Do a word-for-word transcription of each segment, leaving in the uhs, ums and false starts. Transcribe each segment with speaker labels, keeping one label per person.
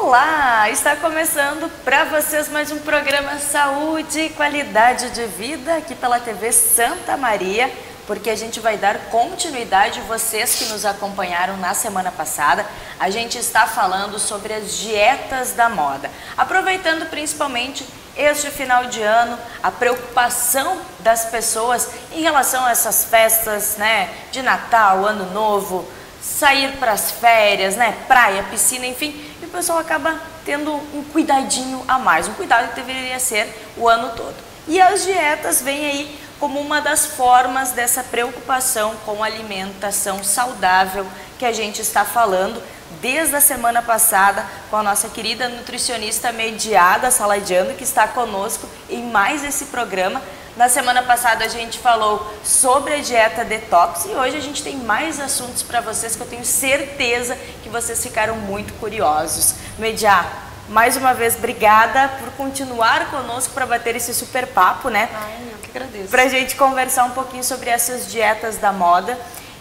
Speaker 1: Olá! Está começando para vocês mais um programa Saúde e Qualidade de Vida aqui pela T V Santa Maria, porque a gente vai dar continuidade, vocês que nos acompanharam na semana passada, a gente está falando sobre as dietas da moda, aproveitando principalmente este final de ano, a preocupação das pessoas em relação a essas festas, né, de Natal, Ano Novo, sair para as férias, né, praia, piscina, enfim, e o pessoal acaba tendo um cuidadinho a mais, um cuidado que deveria ser o ano todo. E as dietas vêm aí como uma das formas dessa preocupação com a alimentação saudável que a gente está falando desde a semana passada com a nossa querida nutricionista Mediada Saladiano, que está conosco em mais esse programa. Na semana passada a gente falou sobre a dieta detox e hoje a gente tem mais assuntos para vocês que eu tenho certeza que vocês ficaram muito curiosos. Mediá, mais uma vez, obrigada por continuar conosco para bater esse super papo, né?
Speaker 2: Ai, eu que agradeço.
Speaker 1: Para a gente conversar um pouquinho sobre essas dietas da moda.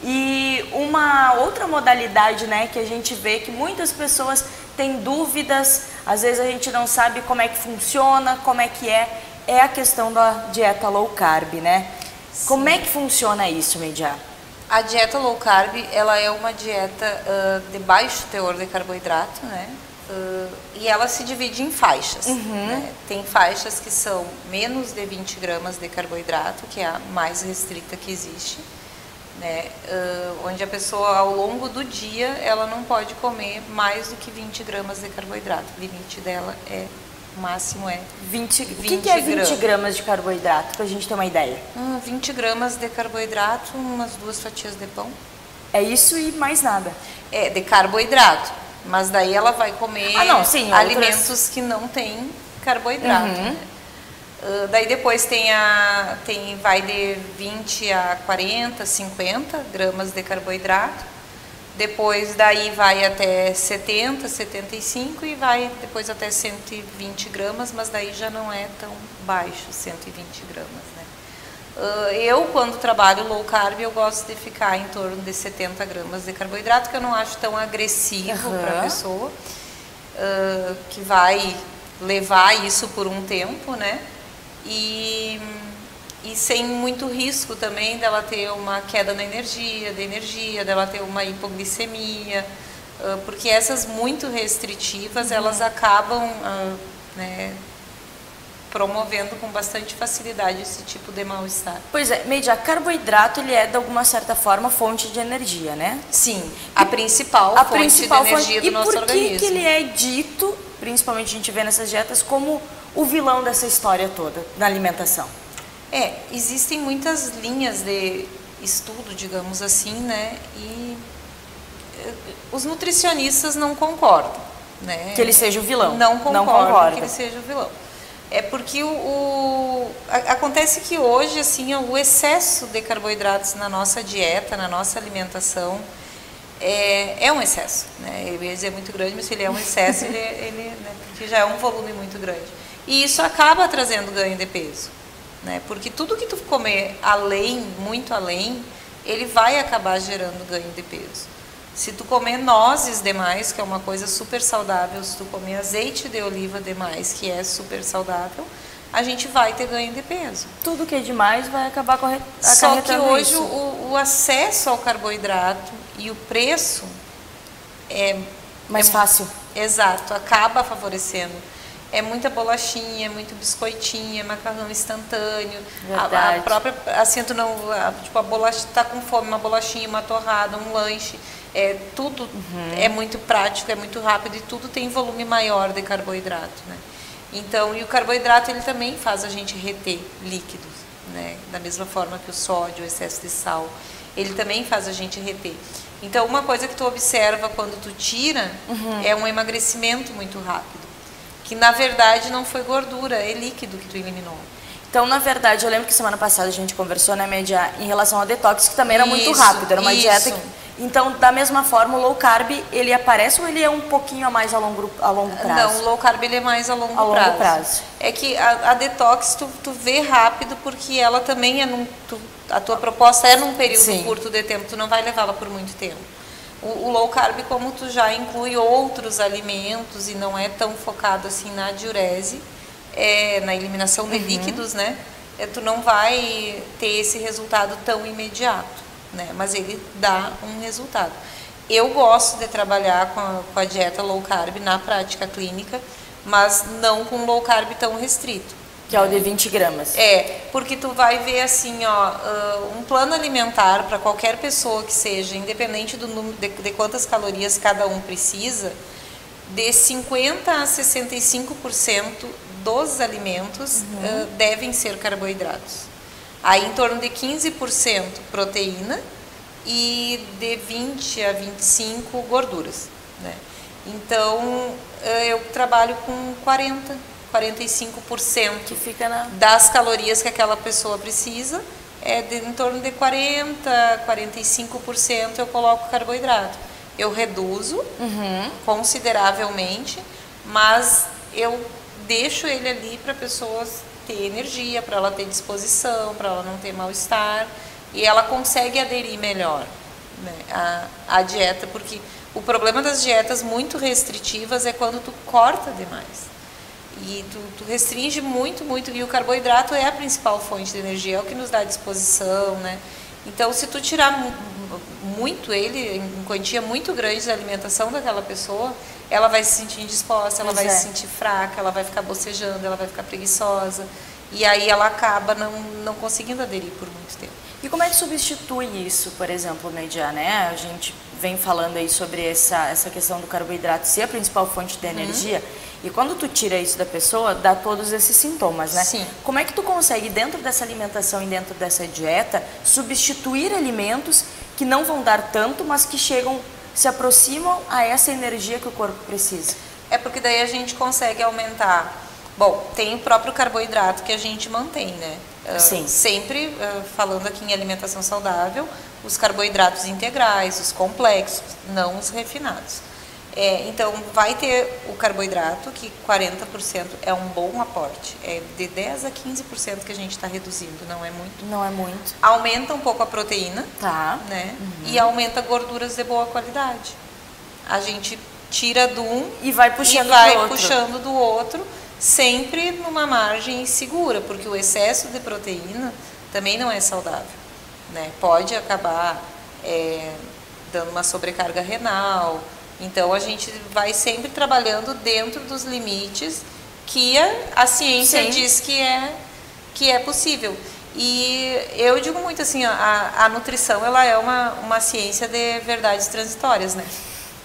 Speaker 1: E uma outra modalidade, né, que a gente vê que muitas pessoas têm dúvidas, às vezes a gente não sabe como é que funciona, como é que é, é a questão da dieta low carb, né? Sim. Como é que funciona isso, Mediá?
Speaker 2: A dieta low carb, ela é uma dieta uh, de baixo teor de carboidrato, né? Uh, e ela se divide em faixas.
Speaker 1: Uhum.
Speaker 2: Né? Tem faixas que são menos de vinte gramas de carboidrato, que é a mais restrita que existe. Né, uh, onde a pessoa ao longo do dia ela não pode comer mais do que vinte gramas de carboidrato. O limite dela é, o máximo é
Speaker 1: vinte.
Speaker 2: vinte
Speaker 1: O que, que é vinte
Speaker 2: gramas.
Speaker 1: gramas de carboidrato, para a gente ter uma ideia?
Speaker 2: Hum, vinte gramas de carboidrato, umas duas fatias de pão.
Speaker 1: É isso e mais nada.
Speaker 2: É, de carboidrato, mas daí ela vai comer
Speaker 1: ah, não, sim,
Speaker 2: alimentos
Speaker 1: outras...
Speaker 2: que não têm carboidrato.
Speaker 1: Uhum.
Speaker 2: Né? Uh, daí depois tem a, tem, vai de vinte a quarenta, cinquenta gramas de carboidrato. Depois daí vai até setenta, setenta e cinco e vai depois até cento e vinte gramas, mas daí já não é tão baixo, cento e vinte gramas, né? Uh, eu, quando trabalho low carb, eu gosto de ficar em torno de setenta gramas de carboidrato, que eu não acho tão agressivo
Speaker 1: uhum.
Speaker 2: para a pessoa, uh, que vai levar isso por um tempo, né? E, e sem muito risco também dela ter uma queda na energia, de energia, dela ter uma hipoglicemia, uh, porque essas muito restritivas, uhum. elas acabam uh, né, promovendo com bastante facilidade esse tipo de mal-estar.
Speaker 1: Pois é, Mediá, carboidrato ele é de alguma certa forma fonte de energia, né?
Speaker 2: Sim, a principal
Speaker 1: a
Speaker 2: fonte
Speaker 1: principal
Speaker 2: de energia
Speaker 1: fonte...
Speaker 2: do nosso organismo.
Speaker 1: E por que que ele é dito, principalmente a gente vê nessas dietas, como o vilão dessa história toda na alimentação?
Speaker 2: É, existem muitas linhas de estudo, digamos assim, né? E os nutricionistas não concordam, né?
Speaker 1: Que ele seja o vilão.
Speaker 2: Não concordam
Speaker 1: não concorda.
Speaker 2: que ele seja o vilão. É porque o, o a, acontece que hoje assim o excesso de carboidratos na nossa dieta, na nossa alimentação é, é um excesso, né? Eu ia dizer muito grande, mas se ele é um excesso, ele, ele né, porque já é um volume muito grande. E isso acaba trazendo ganho de peso, né? Porque tudo que tu comer além, muito além, ele vai acabar gerando ganho de peso. Se tu comer nozes demais, que é uma coisa super saudável, se tu comer azeite de oliva demais, que é super saudável, a gente vai ter ganho de peso.
Speaker 1: Tudo que é demais vai acabar acarretando isso.
Speaker 2: Só que hoje o, o acesso ao carboidrato e o preço é
Speaker 1: mais
Speaker 2: é,
Speaker 1: fácil.
Speaker 2: Exato, acaba favorecendo. É muita bolachinha, é muito biscoitinho, é macarrão instantâneo. A, a própria, assim, tu não, a, tipo, a bolacha tá com fome, uma bolachinha, uma torrada, um lanche, é tudo uhum. é muito prático, é muito rápido e tudo tem volume maior de carboidrato, né? Então, e o carboidrato ele também faz a gente reter líquidos, né? Da mesma forma que o sódio, o excesso de sal, ele também faz a gente reter. Então, uma coisa que tu observa quando tu tira uhum. é um emagrecimento muito rápido. Que na verdade não foi gordura, é líquido que tu eliminou.
Speaker 1: Então, na verdade, eu lembro que semana passada a gente conversou, né, Mediá, em relação ao detox, que também era
Speaker 2: isso,
Speaker 1: muito rápido, era uma
Speaker 2: isso.
Speaker 1: dieta que... Então, da mesma forma, o low carb, ele aparece ou ele é um pouquinho a mais a longo, a longo prazo?
Speaker 2: Não, o low carb ele é mais a longo,
Speaker 1: a longo
Speaker 2: prazo.
Speaker 1: prazo.
Speaker 2: É que a, a detox tu, tu vê rápido porque ela também é num... Tu, a tua proposta é num período Sim. curto de tempo, tu não vai levá-la por muito tempo. O, o low carb, como tu já inclui outros alimentos e não é tão focado assim na diurese, é, na eliminação de uhum. líquidos, né? É, tu não vai ter esse resultado tão imediato, né? Mas ele dá um resultado. Eu gosto de trabalhar com a, com a dieta low carb na prática clínica, mas não com low carb tão restrito.
Speaker 1: Que é o de vinte gramas.
Speaker 2: É, porque tu vai ver assim, ó, uh, um plano alimentar para qualquer pessoa que seja, independente do número de, de quantas calorias cada um precisa, de cinquenta a sessenta e cinco por cento dos alimentos uhum. uh, devem ser carboidratos. Aí em torno de quinze por cento proteína e de vinte a vinte e cinco por cento gorduras, né? Então, uh, eu trabalho com quarenta, quarenta e cinco por cento
Speaker 1: que fica na...
Speaker 2: das calorias que aquela pessoa precisa, é de, em torno de quarenta, quarenta e cinco por cento eu coloco carboidrato. Eu reduzo uhum. consideravelmente, mas eu deixo ele ali para a pessoa ter energia, para ela ter disposição, para ela não ter mal-estar, e ela consegue aderir melhor, né, à, à dieta, porque o problema das dietas muito restritivas é quando tu corta demais. E tu, tu restringe muito, muito, e o carboidrato é a principal fonte de energia, é o que nos dá disposição, né? Então, se tu tirar muito ele, em quantia muito grande da alimentação daquela pessoa, ela vai se sentir indisposta, ela pois vai é. se sentir fraca, ela vai ficar bocejando, ela vai ficar preguiçosa, e aí ela acaba não, não conseguindo aderir por muito tempo.
Speaker 1: E como é que substitui isso, por exemplo, Meidia, né? A gente vem falando aí sobre essa, essa questão do carboidrato ser a principal fonte de energia, uhum. e quando tu tira isso da pessoa, dá todos esses sintomas, né?
Speaker 2: Sim.
Speaker 1: Como é que tu consegue, dentro dessa alimentação e dentro dessa dieta, substituir alimentos que não vão dar tanto, mas que chegam, se aproximam a essa energia que o corpo precisa?
Speaker 2: É porque daí a gente consegue aumentar. Bom, tem o próprio carboidrato que a gente mantém, né?
Speaker 1: Sim.
Speaker 2: Uh, sempre uh, falando aqui em alimentação saudável, os carboidratos integrais, os complexos, não os refinados. É, então, vai ter o carboidrato, que quarenta por cento é um bom aporte. É de dez a quinze por cento que a gente está reduzindo, não é muito.
Speaker 1: Não é muito.
Speaker 2: Aumenta um pouco a proteína,
Speaker 1: tá.
Speaker 2: né?
Speaker 1: Uhum.
Speaker 2: E aumenta gorduras de boa qualidade. A gente tira de um
Speaker 1: e vai puxando
Speaker 2: e vai
Speaker 1: do outro.
Speaker 2: puxando do outro, sempre numa margem segura, porque o excesso de proteína também não é saudável, né? Pode acabar é, dando uma sobrecarga renal. Então, a gente vai sempre trabalhando dentro dos limites que a, a ciência Sim. diz que é, que é possível. E eu digo muito assim, a, a nutrição ela é uma, uma ciência de verdades transitórias, né?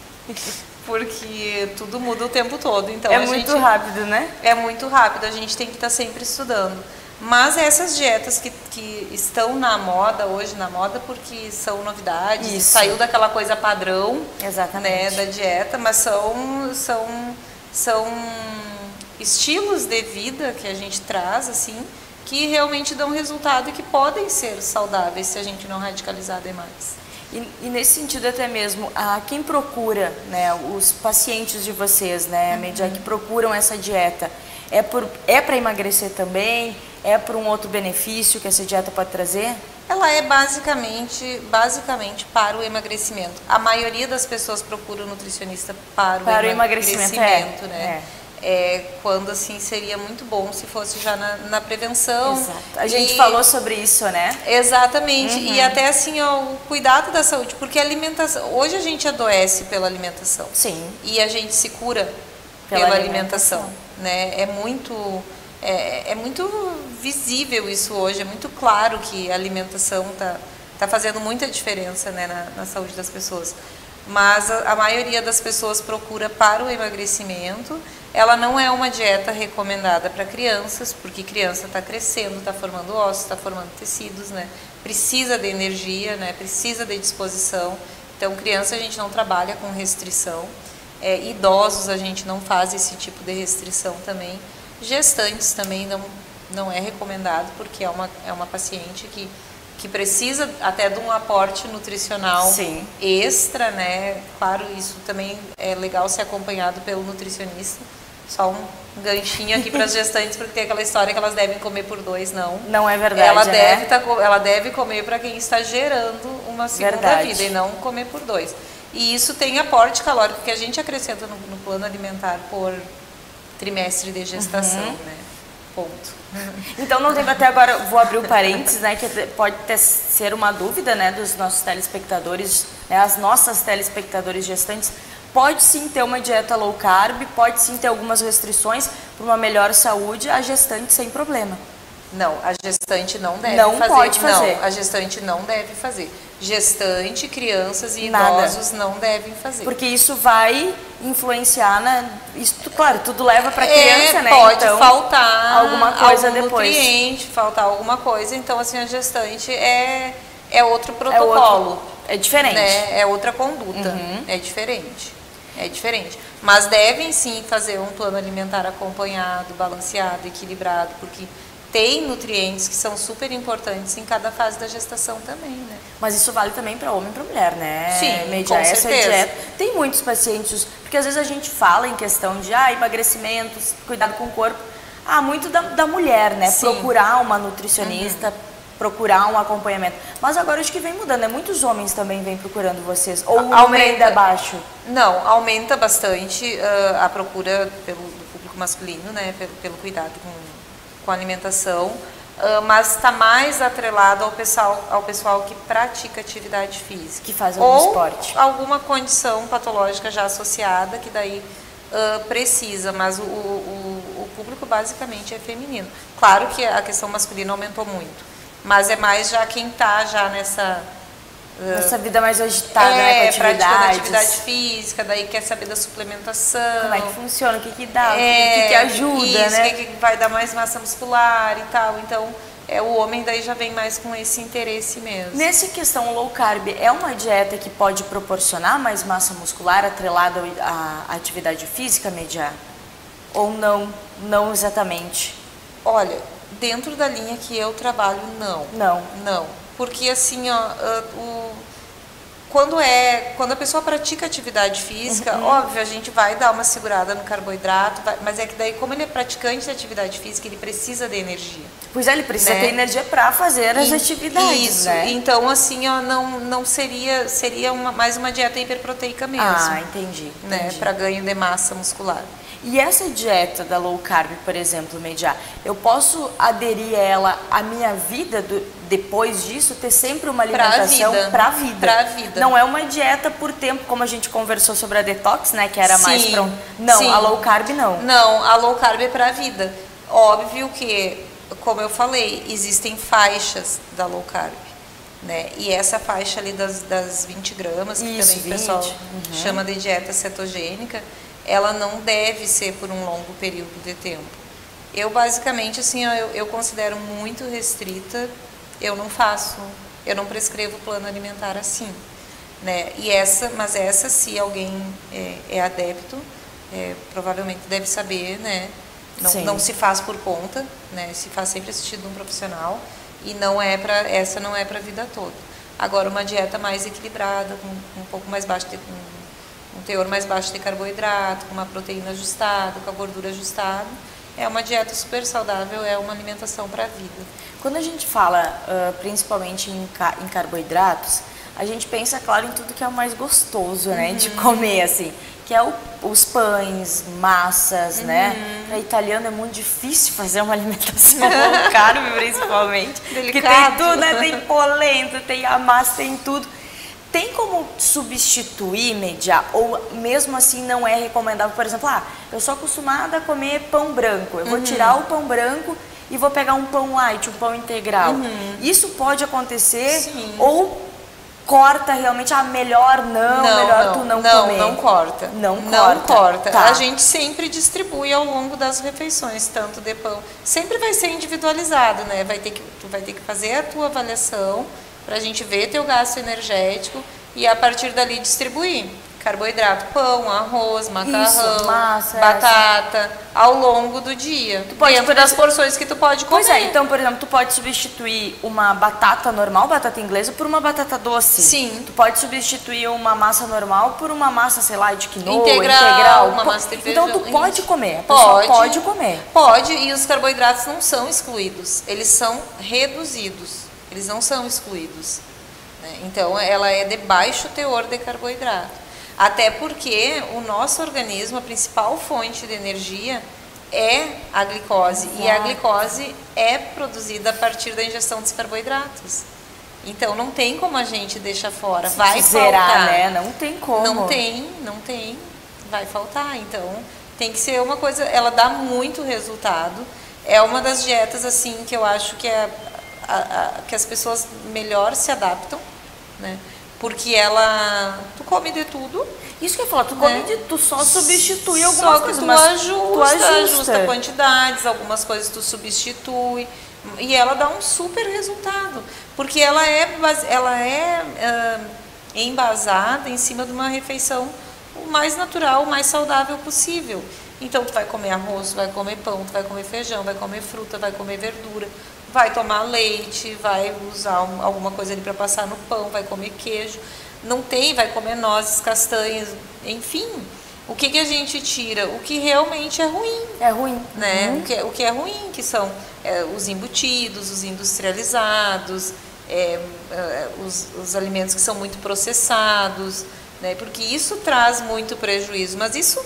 Speaker 2: Porque tudo muda o tempo todo. Então,
Speaker 1: é
Speaker 2: a
Speaker 1: muito
Speaker 2: gente,
Speaker 1: rápido, né?
Speaker 2: É muito rápido, a gente tem que estar sempre estudando. Mas essas dietas que, que estão na moda hoje, na moda porque são novidades, Isso. saiu daquela coisa padrão, né, da dieta, mas são, são, são estilos de vida que a gente traz, assim, que realmente dão resultado e que podem ser saudáveis se a gente não radicalizar demais.
Speaker 1: E, e nesse sentido até mesmo, a quem procura, né, os pacientes de vocês, né, uhum. Meidia, que procuram essa dieta, é, por, é para emagrecer também? É por um outro benefício que essa dieta pode trazer?
Speaker 2: Ela é basicamente, basicamente para o emagrecimento. A maioria das pessoas procura o nutricionista para o para emagrecimento, o emagrecimento é, né? É. É, quando assim seria muito bom se fosse já na, na prevenção.
Speaker 1: Exato. A gente e, falou sobre isso, né?
Speaker 2: Exatamente. Uhum. E até assim ó, o cuidado da saúde, porque a alimentação, hoje a gente adoece pela alimentação.
Speaker 1: Sim.
Speaker 2: E a gente se cura pela, pela alimentação, alimentação, né? É muito é, é muito visível isso hoje, é muito claro que a alimentação tá tá fazendo muita diferença, né, na, na saúde das pessoas. Mas a, a maioria das pessoas procura para o emagrecimento. Ela não é uma dieta recomendada para crianças, porque criança está crescendo, está formando ossos, está formando tecidos, né? Precisa de energia, né? Precisa de disposição. Então, criança a gente não trabalha com restrição. É, idosos a gente não faz esse tipo de restrição também. Gestantes também não, não é recomendado, porque é uma, é uma paciente que, que precisa até de um aporte nutricional
Speaker 1: Sim.
Speaker 2: extra, né? Claro, isso também é legal ser acompanhado pelo nutricionista. Só um ganchinho aqui para as gestantes, porque tem aquela história que elas devem comer por dois, não.
Speaker 1: Não é verdade,
Speaker 2: ela
Speaker 1: né?
Speaker 2: deve tá, ela deve comer para quem está gerando uma segunda
Speaker 1: verdade.
Speaker 2: vida e não comer por dois. E isso tem aporte calórico que a gente acrescenta no, no plano alimentar por trimestre de gestação, uhum. né? Ponto.
Speaker 1: Então não tem, até agora vou abrir um parênteses, né, que pode ter, ser uma dúvida, né, dos nossos telespectadores, né, as nossas telespectadores gestantes. Pode sim ter uma dieta low carb, pode sim ter algumas restrições para uma melhor saúde, a gestante sem problema.
Speaker 2: Não, a gestante não deve
Speaker 1: não
Speaker 2: fazer.
Speaker 1: Pode fazer.
Speaker 2: Não, a gestante não deve fazer. Gestante, crianças e Nada. idosos não devem fazer.
Speaker 1: Porque isso vai influenciar na... Isso, claro, tudo leva para a criança,
Speaker 2: é,
Speaker 1: né?
Speaker 2: Pode
Speaker 1: então,
Speaker 2: faltar
Speaker 1: alguma coisa
Speaker 2: algum
Speaker 1: depois.
Speaker 2: nutriente, faltar alguma coisa. Então, assim, a gestante é, é outro protocolo. É, outro,
Speaker 1: é diferente.
Speaker 2: Né? É outra conduta. Uhum. É diferente. É diferente. Mas devem sim fazer um plano alimentar acompanhado, balanceado, equilibrado, porque tem nutrientes que são super importantes em cada fase da gestação também, né?
Speaker 1: Mas isso vale também para homem e para mulher, né?
Speaker 2: Sim,
Speaker 1: Média,
Speaker 2: com
Speaker 1: essa
Speaker 2: certeza.
Speaker 1: Dieta. Tem muitos pacientes, porque às vezes a gente fala em questão de ah, emagrecimento, cuidado com o corpo. Ah, muito da, da mulher, né? Sim. Procurar uma nutricionista, uhum. procurar um acompanhamento. Mas agora acho que vem mudando, né? Muitos homens também vêm procurando vocês. Ou o número ainda é baixo?
Speaker 2: Não, aumenta bastante uh, a procura pelo público masculino, né? Pelo, pelo cuidado com, com a alimentação. Uh, mas está mais atrelado ao pessoal, ao pessoal que pratica atividade física.
Speaker 1: Que faz algum
Speaker 2: ou
Speaker 1: esporte.
Speaker 2: Alguma condição patológica já associada, que daí uh, precisa, mas o, o, o público basicamente é feminino. Claro que a questão masculina aumentou muito, mas é mais já quem está já nessa... Uh,
Speaker 1: Nessa vida mais agitada,
Speaker 2: é,
Speaker 1: né, com
Speaker 2: praticando atividade física, daí quer saber da suplementação.
Speaker 1: Como é que funciona, o que que dá,
Speaker 2: é,
Speaker 1: o que que ajuda,
Speaker 2: isso,
Speaker 1: né?
Speaker 2: o que, que vai dar mais massa muscular e tal. Então, é, o homem daí já vem mais com esse interesse mesmo.
Speaker 1: Nessa questão, o low carb é uma dieta que pode proporcionar mais massa muscular atrelada à atividade física, Média? Ou não, não exatamente?
Speaker 2: Olha, dentro da linha que eu trabalho, não.
Speaker 1: Não.
Speaker 2: Não. Porque assim, ó, o, quando, é, quando a pessoa pratica atividade física, uhum. óbvio, a gente vai dar uma segurada no carboidrato, vai, mas é que daí, como ele é praticante de atividade física, ele precisa de energia.
Speaker 1: Pois é, ele precisa né? ter energia para fazer as e, atividades,
Speaker 2: isso,
Speaker 1: né?
Speaker 2: Então, assim, ó, não, não seria, seria uma, mais uma dieta hiperproteica mesmo.
Speaker 1: Ah, entendi.
Speaker 2: Né?
Speaker 1: entendi.
Speaker 2: Para ganho de massa muscular.
Speaker 1: E essa dieta da low carb, por exemplo, Média, eu posso aderir a ela a minha vida do, depois disso, ter sempre uma alimentação para a vida.
Speaker 2: Para a vida.
Speaker 1: Não é uma dieta por tempo, como a gente conversou sobre a detox, né, que era
Speaker 2: sim,
Speaker 1: mais para um... Não,
Speaker 2: sim.
Speaker 1: a low carb não.
Speaker 2: Não, a low carb é para a vida. Óbvio que, como eu falei, existem faixas da low carb. Né? E essa faixa ali das, das vinte gramas, que
Speaker 1: Isso,
Speaker 2: também o pessoal
Speaker 1: uhum.
Speaker 2: chama de dieta cetogênica, ela não deve ser por um longo período de tempo. Eu, basicamente, assim, ó, eu, eu considero muito restrita, eu não faço, eu não prescrevo plano alimentar assim. Né? E essa, mas essa, se alguém é, é adepto, é, provavelmente deve saber, né? Não, não se faz por conta, né? Se faz sempre assistido de um profissional, e não é pra, essa não é para a vida toda. Agora, uma dieta mais equilibrada, com um pouco mais baixo de... Com, um teor mais baixo de carboidrato, com uma proteína ajustada, com a gordura ajustada. É uma dieta super saudável, é uma alimentação para a vida.
Speaker 1: Quando a gente fala uh, principalmente em, ca em carboidratos, a gente pensa, claro, em tudo que é o mais gostoso, né, uhum. de comer, assim, que é o, os pães, massas, uhum. né? Para italiano é muito difícil fazer uma alimentação low carb, principalmente.
Speaker 2: Delicado.
Speaker 1: Que tem tudo, né? Tem polenta, tem a massa, tem tudo. Tem como substituir, Média, ou mesmo assim não é recomendável? Por exemplo, ah, eu sou acostumada a comer pão branco, eu vou uhum. tirar o pão branco e vou pegar um pão light, um pão integral. Uhum. Isso pode acontecer?
Speaker 2: Sim.
Speaker 1: Ou corta realmente, ah, melhor não,
Speaker 2: não
Speaker 1: melhor
Speaker 2: não,
Speaker 1: tu não,
Speaker 2: não
Speaker 1: comer?
Speaker 2: Não, corta.
Speaker 1: Não,
Speaker 2: não
Speaker 1: corta.
Speaker 2: corta.
Speaker 1: Tá.
Speaker 2: A gente sempre distribui ao longo das refeições, tanto de pão. Sempre vai ser individualizado, né? Vai ter que, tu vai ter que fazer a tua avaliação, para a gente ver teu gasto energético e a partir dali distribuir carboidrato, pão, arroz, macarrão,
Speaker 1: Isso, massa,
Speaker 2: batata, essa. Ao longo do dia,
Speaker 1: tu pode,
Speaker 2: dentro das porções que tu pode comer.
Speaker 1: Pois é, então, por exemplo, tu pode substituir uma batata normal, batata inglesa, por uma batata doce.
Speaker 2: Sim.
Speaker 1: Tu pode substituir uma massa normal por uma massa, sei lá, de quinoa,
Speaker 2: integral,
Speaker 1: integral.
Speaker 2: uma massa de feijão.
Speaker 1: Então, tu pode comer, a
Speaker 2: pode,
Speaker 1: pode comer.
Speaker 2: Pode, e os carboidratos não são excluídos, eles são reduzidos, eles não são excluídos. né? Então, ela é de baixo teor de carboidrato. Até porque o nosso organismo, a principal fonte de energia é a glicose. Exato. E a glicose é produzida a partir da ingestão dos carboidratos. Então, não tem como a gente deixar fora.
Speaker 1: Se
Speaker 2: vai
Speaker 1: zerar,
Speaker 2: faltar.
Speaker 1: Né? Não tem como.
Speaker 2: Não tem, não tem. Vai faltar. Então, tem que ser uma coisa... Ela dá muito resultado. É uma das dietas, assim, que eu acho que, é a, a, que as pessoas melhor se adaptam, né? Porque ela... Tu come de tudo.
Speaker 1: Isso que eu ia falar, tu come
Speaker 2: né?
Speaker 1: de... Tu só substitui algumas
Speaker 2: só
Speaker 1: coisas,
Speaker 2: tu
Speaker 1: mas
Speaker 2: ajusta,
Speaker 1: tu ajusta.
Speaker 2: ajusta quantidades, algumas coisas tu substitui. E ela dá um super resultado. Porque ela é, ela é uh, embasada em cima de uma refeição o mais natural, o mais saudável possível. Então, tu vai comer arroz, vai comer pão, tu vai comer feijão, vai comer fruta, vai comer verdura, vai tomar leite, vai usar um, alguma coisa ali para passar no pão, vai comer queijo. Não tem, vai comer nozes, castanhas, enfim. O que, que a gente tira? O que realmente é ruim.
Speaker 1: É ruim.
Speaker 2: Né?
Speaker 1: Uhum.
Speaker 2: O, que, o que é ruim, que são é, os embutidos, os industrializados, é, é, os, os alimentos que são muito processados, né? Porque isso traz muito prejuízo. Mas isso,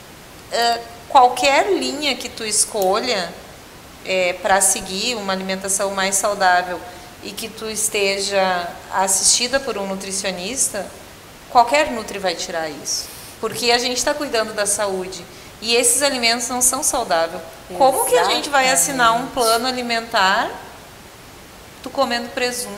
Speaker 2: é, qualquer linha que tu escolha é, para seguir uma alimentação mais saudável e que tu esteja assistida por um nutricionista, qualquer nutri vai tirar isso. Porque a gente está cuidando da saúde e esses alimentos não são saudáveis. Exatamente. Como que a gente vai assinar um plano alimentar tu comendo presunto,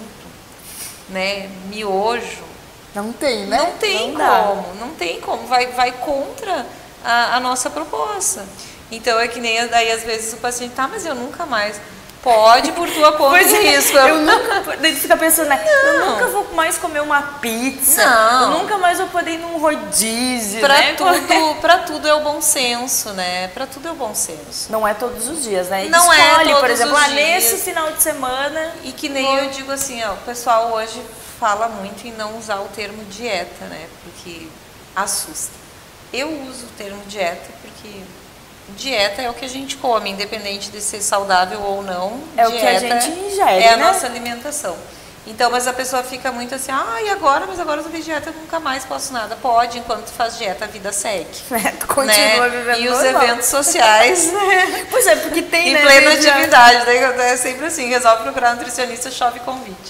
Speaker 2: né, miojo?
Speaker 1: Não tem, né?
Speaker 2: Não tem
Speaker 1: não
Speaker 2: como, não tem como. Vai, vai contra a, a nossa proposta. Então é que nem daí às vezes o paciente, tá, mas eu nunca mais... Pode por tua conta e risco.
Speaker 1: Eu nunca, daí tu fica pensando, né? Eu nunca vou mais comer uma pizza.
Speaker 2: Não.
Speaker 1: Eu nunca mais vou poder ir num rodízio,
Speaker 2: pra
Speaker 1: né?
Speaker 2: Tudo, pra tudo é o bom senso, né? Pra tudo é o bom senso.
Speaker 1: Não é todos os dias, né?
Speaker 2: Não
Speaker 1: Escolhe,
Speaker 2: é todos
Speaker 1: por exemplo,
Speaker 2: os
Speaker 1: ah,
Speaker 2: dias.
Speaker 1: nesse final de semana...
Speaker 2: E que nem vou... eu digo assim, ó, o pessoal hoje fala muito em não usar o termo dieta, né? Porque assusta. Eu uso o termo dieta porque... Dieta é o que a gente come, independente de ser saudável ou não.
Speaker 1: É o que a gente ingere,
Speaker 2: é a
Speaker 1: né?
Speaker 2: nossa alimentação. Então, mas a pessoa fica muito assim, ah, e agora? Mas agora eu tô de dieta, eu nunca mais posso nada. Pode, enquanto tu faz dieta, a vida segue.
Speaker 1: É, tu continua
Speaker 2: né?
Speaker 1: vivendo
Speaker 2: E os
Speaker 1: normal.
Speaker 2: eventos sociais, né?
Speaker 1: Pois é, porque tem,
Speaker 2: em
Speaker 1: né?
Speaker 2: plena atividade, né? É sempre assim, resolve procurar nutricionista, chove convite.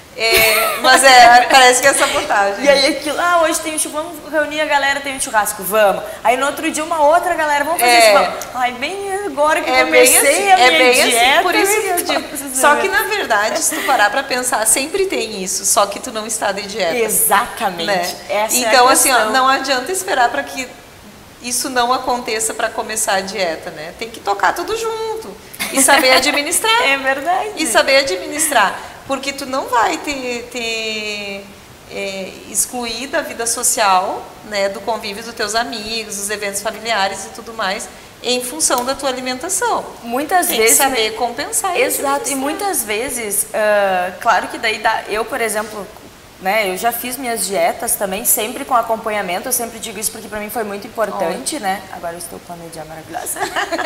Speaker 2: É, mas é, parece que é sabotagem.
Speaker 1: E aí aquilo, ah, hoje tem um churrasco, vamos reunir a galera, tem um churrasco, vamos. Aí no outro dia uma outra galera, vamos fazer
Speaker 2: é,
Speaker 1: isso, vamos. Ai, bem agora que
Speaker 2: é
Speaker 1: comecei
Speaker 2: bem assim,
Speaker 1: a minha
Speaker 2: é bem
Speaker 1: dieta.
Speaker 2: Assim, por isso que eu digo. Só que na
Speaker 1: ver.
Speaker 2: verdade, se tu parar pra pensar, sempre tem isso, só que tu não está de dieta.
Speaker 1: Exatamente.
Speaker 2: Né?
Speaker 1: Essa
Speaker 2: então,
Speaker 1: é a
Speaker 2: assim, ó,
Speaker 1: questão.
Speaker 2: não adianta esperar para que isso não aconteça para começar a dieta, né? Tem que tocar tudo junto e saber administrar.
Speaker 1: É verdade.
Speaker 2: E saber administrar. Porque tu não vai ter, ter é, excluir da vida social, né, do convívio dos teus amigos, dos eventos familiares e tudo mais, em função da tua alimentação.
Speaker 1: Muitas
Speaker 2: Tem
Speaker 1: vezes...
Speaker 2: que saber compensar.
Speaker 1: Exato, e muitas vezes, uh, claro que daí dá, eu, por exemplo, né, eu já fiz minhas dietas também, sempre com acompanhamento, eu sempre digo isso porque para mim foi muito importante, oh. né? Agora eu estou com a media maravilhosa.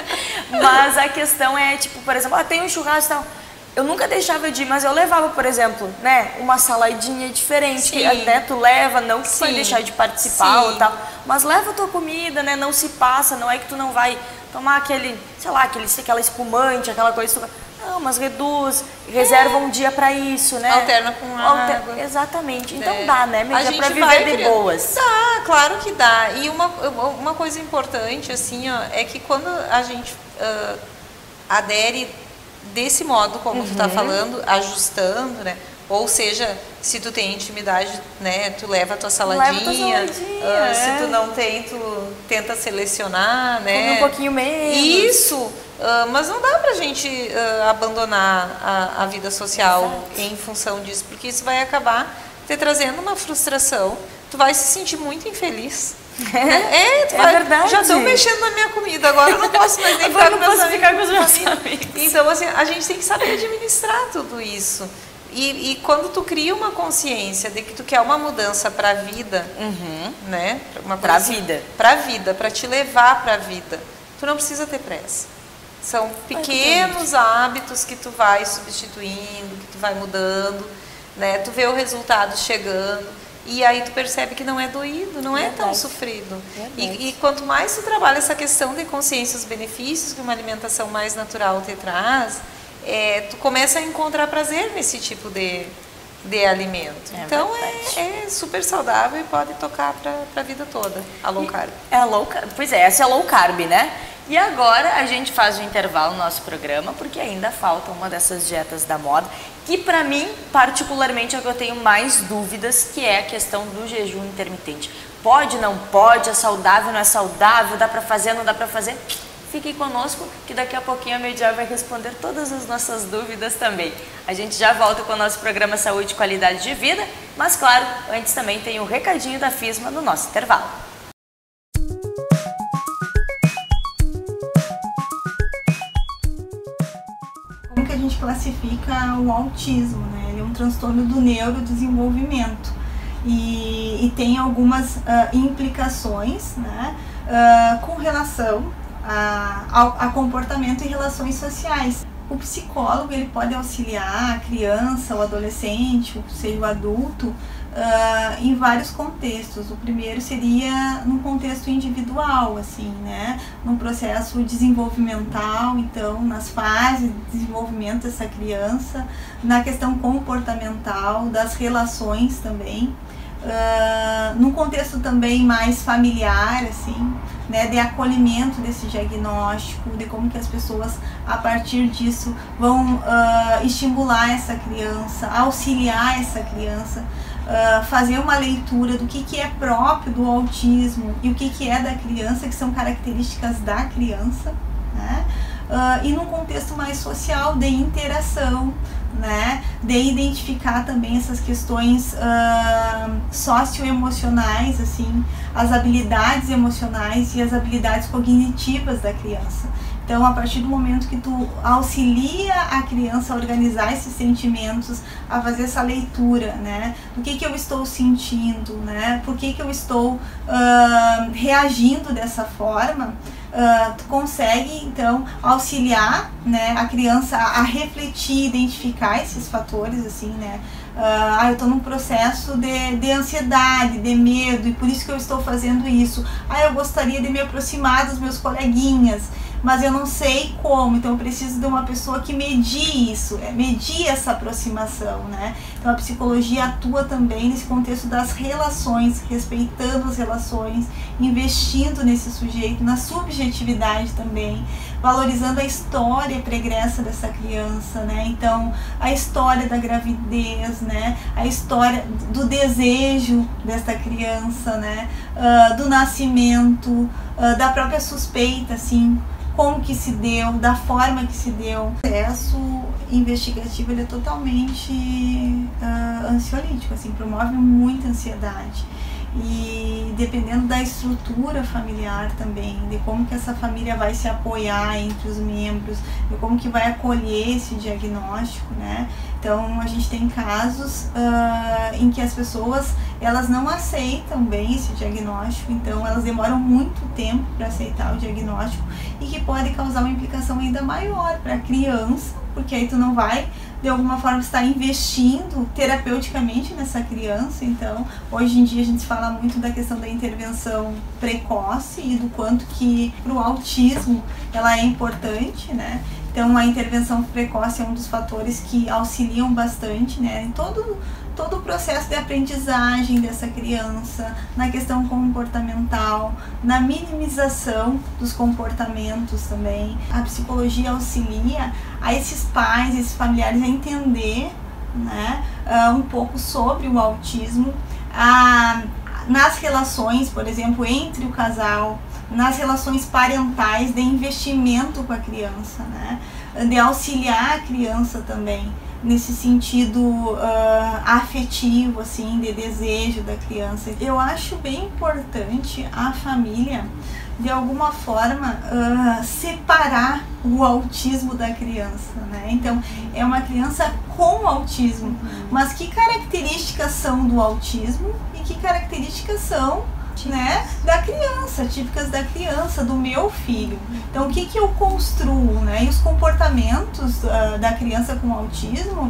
Speaker 1: Mas a questão é, tipo, por exemplo, ah, tem um churrasco e tal... Eu nunca deixava de ir, mas eu levava, por exemplo, né, uma saladinha diferente, que, né, tu leva, não que tu vai deixar de participar Sim. ou tal, mas leva a tua comida, né, não se passa, não é que tu não vai tomar aquele, sei lá, aquele, aquela espumante, aquela coisa, tu... não, mas reduz, reserva é. um dia pra isso, né?
Speaker 2: Alterna com água.
Speaker 1: Alter... Exatamente, então
Speaker 2: é.
Speaker 1: dá, né, Media, pra viver de criando. boas.
Speaker 2: Dá, claro que dá, e uma, uma coisa importante, assim, ó, é que quando a gente uh, adere desse modo, como uhum. tu tá falando, ajustando, né? Ou seja, se tu tem intimidade, né? Tu leva a tua saladinha.
Speaker 1: Leva a tua saladinha
Speaker 2: uh,
Speaker 1: é.
Speaker 2: Se tu não tem, tu tenta selecionar, né?
Speaker 1: Come um pouquinho menos.
Speaker 2: Isso! Uh, mas não dá pra gente uh, abandonar a, a vida social Exato. em função disso, porque isso vai acabar te trazendo uma frustração. Tu vai se sentir muito infeliz. É, é,
Speaker 1: é verdade.
Speaker 2: Já estão mexendo na minha comida, agora eu não posso mais nem
Speaker 1: agora
Speaker 2: ficar,
Speaker 1: não
Speaker 2: com,
Speaker 1: posso
Speaker 2: meus
Speaker 1: ficar com os meus amigos.
Speaker 2: Então, assim, a gente tem que saber administrar tudo isso. E, e quando tu cria uma consciência de que tu quer uma mudança para a vida,
Speaker 1: uhum.
Speaker 2: né?
Speaker 1: Para a vida.
Speaker 2: Para a vida, para te levar para a vida, tu não precisa ter pressa. São pequenos hábitos que tu vai substituindo, que tu vai mudando, né? Tu vê o resultado chegando e aí tu percebe que não é doído, não é Verdade. tão sofrido. E, e quanto mais tu trabalha essa questão de consciência dos benefícios que uma alimentação mais natural te traz, é, tu começa a encontrar prazer nesse tipo de, de alimento. É então é, é super saudável e pode tocar para a vida toda, a low carb.
Speaker 1: É a low carb. Pois é, essa é a low carb, né? E agora a gente faz um intervalo no nosso programa, porque ainda falta uma dessas dietas da moda, que para mim, particularmente, é o que eu tenho mais dúvidas, que é a questão do jejum intermitente. Pode, não pode, é saudável, não é saudável, dá para fazer, não dá para fazer? Fique conosco, que daqui a pouquinho a Mediar vai responder todas as nossas dúvidas também. A gente já volta com o nosso programa Saúde e Qualidade de Vida, mas claro, antes também tem o recadinho da FISMA no nosso intervalo.
Speaker 3: Que a gente classifica o autismo, né? Ele é um transtorno do neurodesenvolvimento e, e tem algumas uh, implicações, né? uh, com relação a, a, a comportamento e relações sociais. O psicólogo ele pode auxiliar a criança, o adolescente, ou seja, o adulto, uh, em vários contextos. O primeiro seria num contexto individual, assim, né? Num processo desenvolvimental, então, nas fases de desenvolvimento dessa criança, na questão comportamental, das relações também. Uh, num contexto também mais familiar, assim, né, de acolhimento desse diagnóstico, de como que as pessoas a partir disso vão uh, estimular essa criança, auxiliar essa criança, uh, fazer uma leitura do que, que é próprio do autismo e o que, que é da criança, que são características da criança, né? Uh, e num contexto mais social, de interação, né, de identificar também essas questões uh, socioemocionais, assim, as habilidades emocionais e as habilidades cognitivas da criança. Então, a partir do momento que tu auxilia a criança a organizar esses sentimentos, a fazer essa leitura, né, do que que eu estou sentindo, né, por que que eu estou uh, reagindo dessa forma, Uh, tu consegue então auxiliar, né, a criança a, a refletir, identificar esses fatores, assim, né, uh, ah, eu estou num processo de, de ansiedade, de medo, e por isso que eu estou fazendo isso. Ah, eu gostaria de me aproximar dos meus coleguinhas, mas eu não sei como, então eu preciso de uma pessoa que medie isso, é, medie essa aproximação, né? Então a psicologia atua também nesse contexto das relações, respeitando as relações, investindo nesse sujeito, na subjetividade também, valorizando a história pregressa dessa criança, né? Então a história da gravidez, né? A história do desejo dessa criança, né? Uh, do nascimento, uh, da própria suspeita, assim, como que se deu, da forma que se deu. O processo investigativo ele é totalmente uh, ansiolítico, assim, promove muita ansiedade. E dependendo da estrutura familiar também, de como que essa família vai se apoiar entre os membros, de como que vai acolher esse diagnóstico, né? Então a gente tem casos uh, em que as pessoas elas não aceitam bem esse diagnóstico, então elas demoram muito tempo para aceitar o diagnóstico e que pode causar uma implicação ainda maior para a criança, porque aí tu não vai de alguma forma estar investindo terapeuticamente nessa criança. Então hoje em dia a gente fala muito da questão da intervenção precoce e do quanto que para o autismo ela é importante, né? Então a intervenção precoce é um dos fatores que auxiliam bastante, né, em todo, todo o processo de aprendizagem dessa criança, na questão comportamental, na minimização dos comportamentos também. A psicologia auxilia a esses pais, esses familiares a entender, né, uh, um pouco sobre o autismo, a, nas relações, por exemplo, entre o casal, nas relações parentais, de investimento com a criança, né? De auxiliar a criança também nesse sentido uh, afetivo, assim, de desejo da criança. Eu acho bem importante a família, de alguma forma, uh, separar o autismo da criança, né? Então, é uma criança com autismo, mas que características são do autismo e que características são, né, da criança, típicas da criança, do meu filho. Então o que que eu construo, né? E os comportamentos uh, da criança com autismo,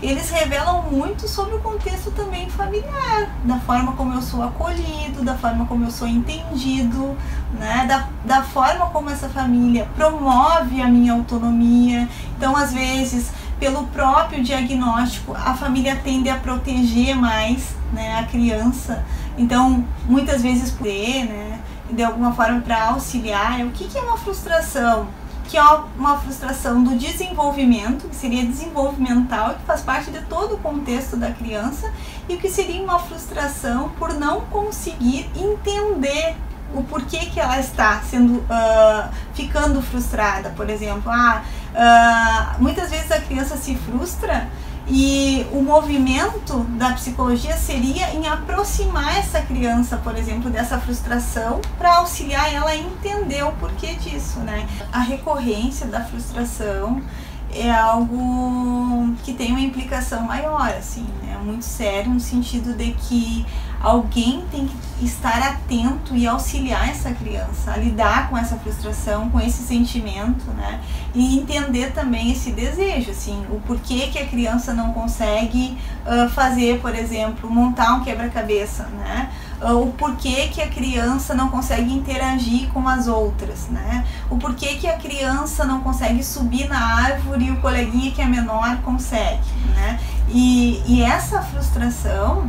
Speaker 3: eles revelam muito sobre o contexto também familiar, da forma como eu sou acolhido, da forma como eu sou entendido, né? da, da forma como essa família promove a minha autonomia. Então, às vezes, pelo próprio diagnóstico, a família tende a proteger mais, né, a criança. Então, muitas vezes, poder, né, de alguma forma para auxiliar. O que, que é uma frustração? Que é uma frustração do desenvolvimento, que seria desenvolvimental, que faz parte de todo o contexto da criança, e o que seria uma frustração por não conseguir entender o porquê que ela está sendo, uh, ficando frustrada, por exemplo. Ah, uh, muitas vezes a criança se frustra e o movimento da psicologia seria em aproximar essa criança, por exemplo, dessa frustração, para auxiliar ela a entender o porquê disso, né? A recorrência da frustração é algo que tem uma implicação maior, assim, né? Muito sério, no sentido de que alguém tem que estar atento e auxiliar essa criança a lidar com essa frustração, com esse sentimento, né? E entender também esse desejo, assim, o porquê que a criança não consegue uh, fazer, por exemplo, montar um quebra-cabeça, né? Uh, o porquê que a criança não consegue interagir com as outras, né? O porquê que a criança não consegue subir na árvore e o coleguinha que é menor consegue, né? E, e essa frustração,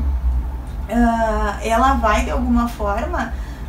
Speaker 3: Uh, ela vai de alguma forma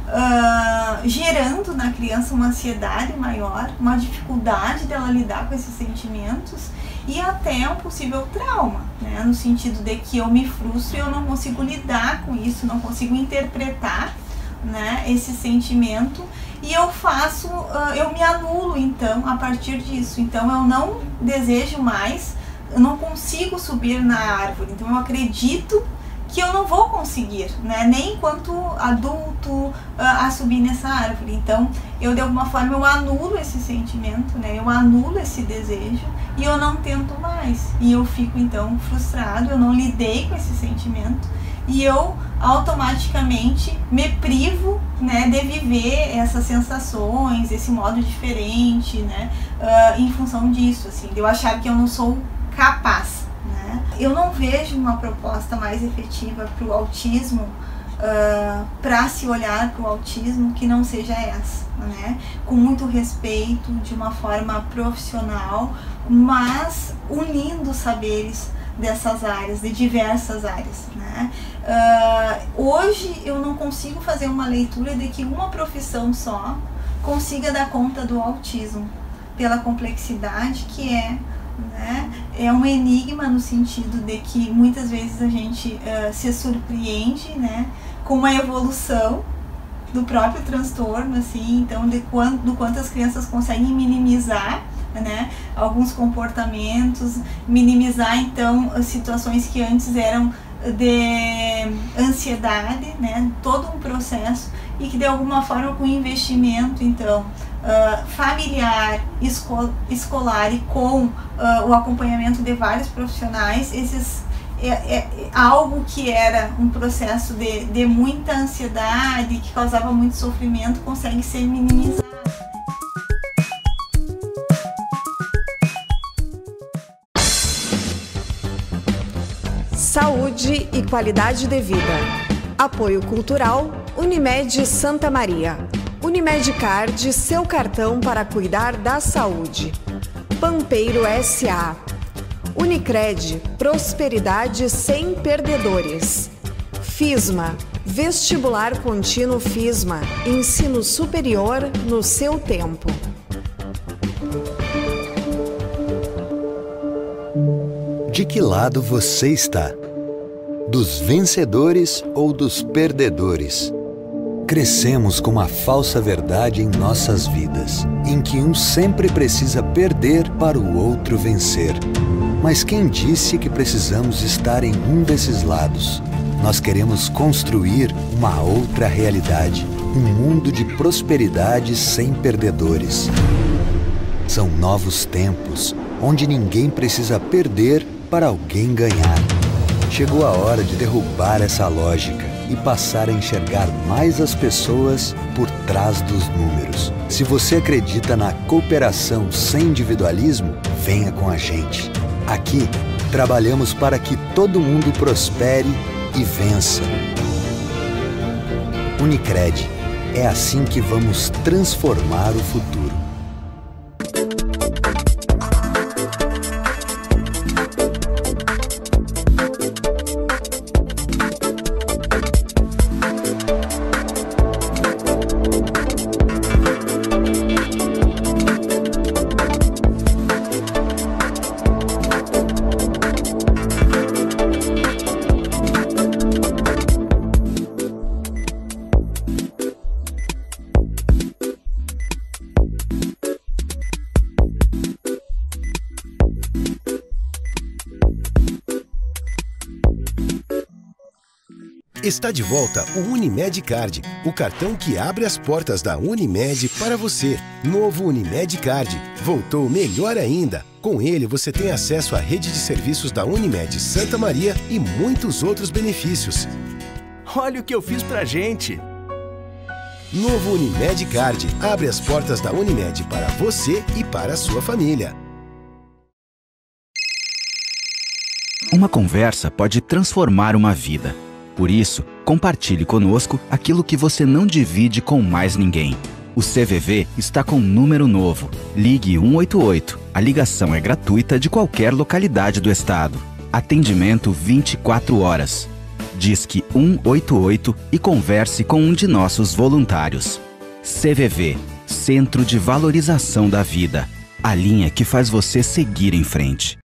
Speaker 3: uh, gerando na criança uma ansiedade maior, uma dificuldade dela lidar com esses sentimentos e até um possível trauma, né? No sentido de que eu me frustro e eu não consigo lidar com isso, não consigo interpretar, né, esse sentimento, e eu faço, uh, eu me anulo então a partir disso. Então eu não desejo mais, eu não consigo subir na árvore, então eu acredito que eu não vou conseguir, né, nem enquanto adulto uh, a subir nessa árvore. Então eu de alguma forma eu anulo esse sentimento, né, eu anulo esse desejo e eu não tento mais, e eu fico então frustrado, eu não lidei com esse sentimento e eu automaticamente me privo, né, de viver essas sensações, esse modo diferente, né, uh, em função disso, assim, de eu achar que eu não sou capaz. Eu não vejo uma proposta mais efetiva para o autismo, uh, para se olhar para o autismo, que não seja essa, né? Com muito respeito, de uma forma profissional, mas unindo saberes dessas áreas, de diversas áreas, né? Uh, hoje eu não consigo fazer uma leitura de que uma profissão só consiga dar conta do autismo, pela complexidade que é, né? É um enigma no sentido de que muitas vezes a gente uh, se surpreende, né, com a evolução do próprio transtorno, assim, então de quanto, do quanto as crianças conseguem minimizar, né, alguns comportamentos, minimizar então as situações que antes eram de ansiedade, né, todo um processo, e que de alguma forma com investimento então uh, familiar, esco escolar e com uh, o acompanhamento de vários profissionais, esses é, é algo que era um processo de, de muita ansiedade, que causava muito sofrimento, consegue ser minimizado.
Speaker 4: Saúde e qualidade de vida. Apoio cultural Unimed Santa Maria. Unimed Card, seu cartão para cuidar da saúde. Pampeiro S A. Unicred, prosperidade sem perdedores. FISMA, vestibular contínuo FISMA, ensino superior no seu tempo.
Speaker 5: De que lado você está? Dos vencedores ou dos perdedores? Crescemos com uma falsa verdade em nossas vidas, em que um sempre precisa perder para o outro vencer. Mas quem disse que precisamos estar em um desses lados? Nós queremos construir uma outra realidade, um mundo de prosperidade sem perdedores. São novos tempos, onde ninguém precisa perder para alguém ganhar. Chegou a hora de derrubar essa lógica e passar a enxergar mais as pessoas por trás dos números. Se você acredita na cooperação sem individualismo, venha com a gente. Aqui, Trabalhamos para que todo mundo prospere e vença. Unicred, é assim que vamos transformar o futuro.
Speaker 6: Está de volta o Unimed Card, o cartão que abre as portas da Unimed para você. Novo Unimed Card, voltou melhor ainda. Com ele você tem acesso à rede de serviços da Unimed Santa Maria e muitos outros benefícios.
Speaker 7: Olha o que eu fiz pra gente!
Speaker 6: Novo Unimed Card, abre as portas da Unimed para você e para a sua família.
Speaker 8: Uma conversa pode transformar uma vida. Por isso, compartilhe conosco aquilo que você não divide com mais ninguém. O C V V está com um número novo. Ligue um oito oito. A ligação é gratuita de qualquer localidade do estado. Atendimento vinte e quatro horas. Disque um oito oito e converse com um de nossos voluntários. C V V, Centro de Valorização da Vida. A linha que faz você seguir em frente.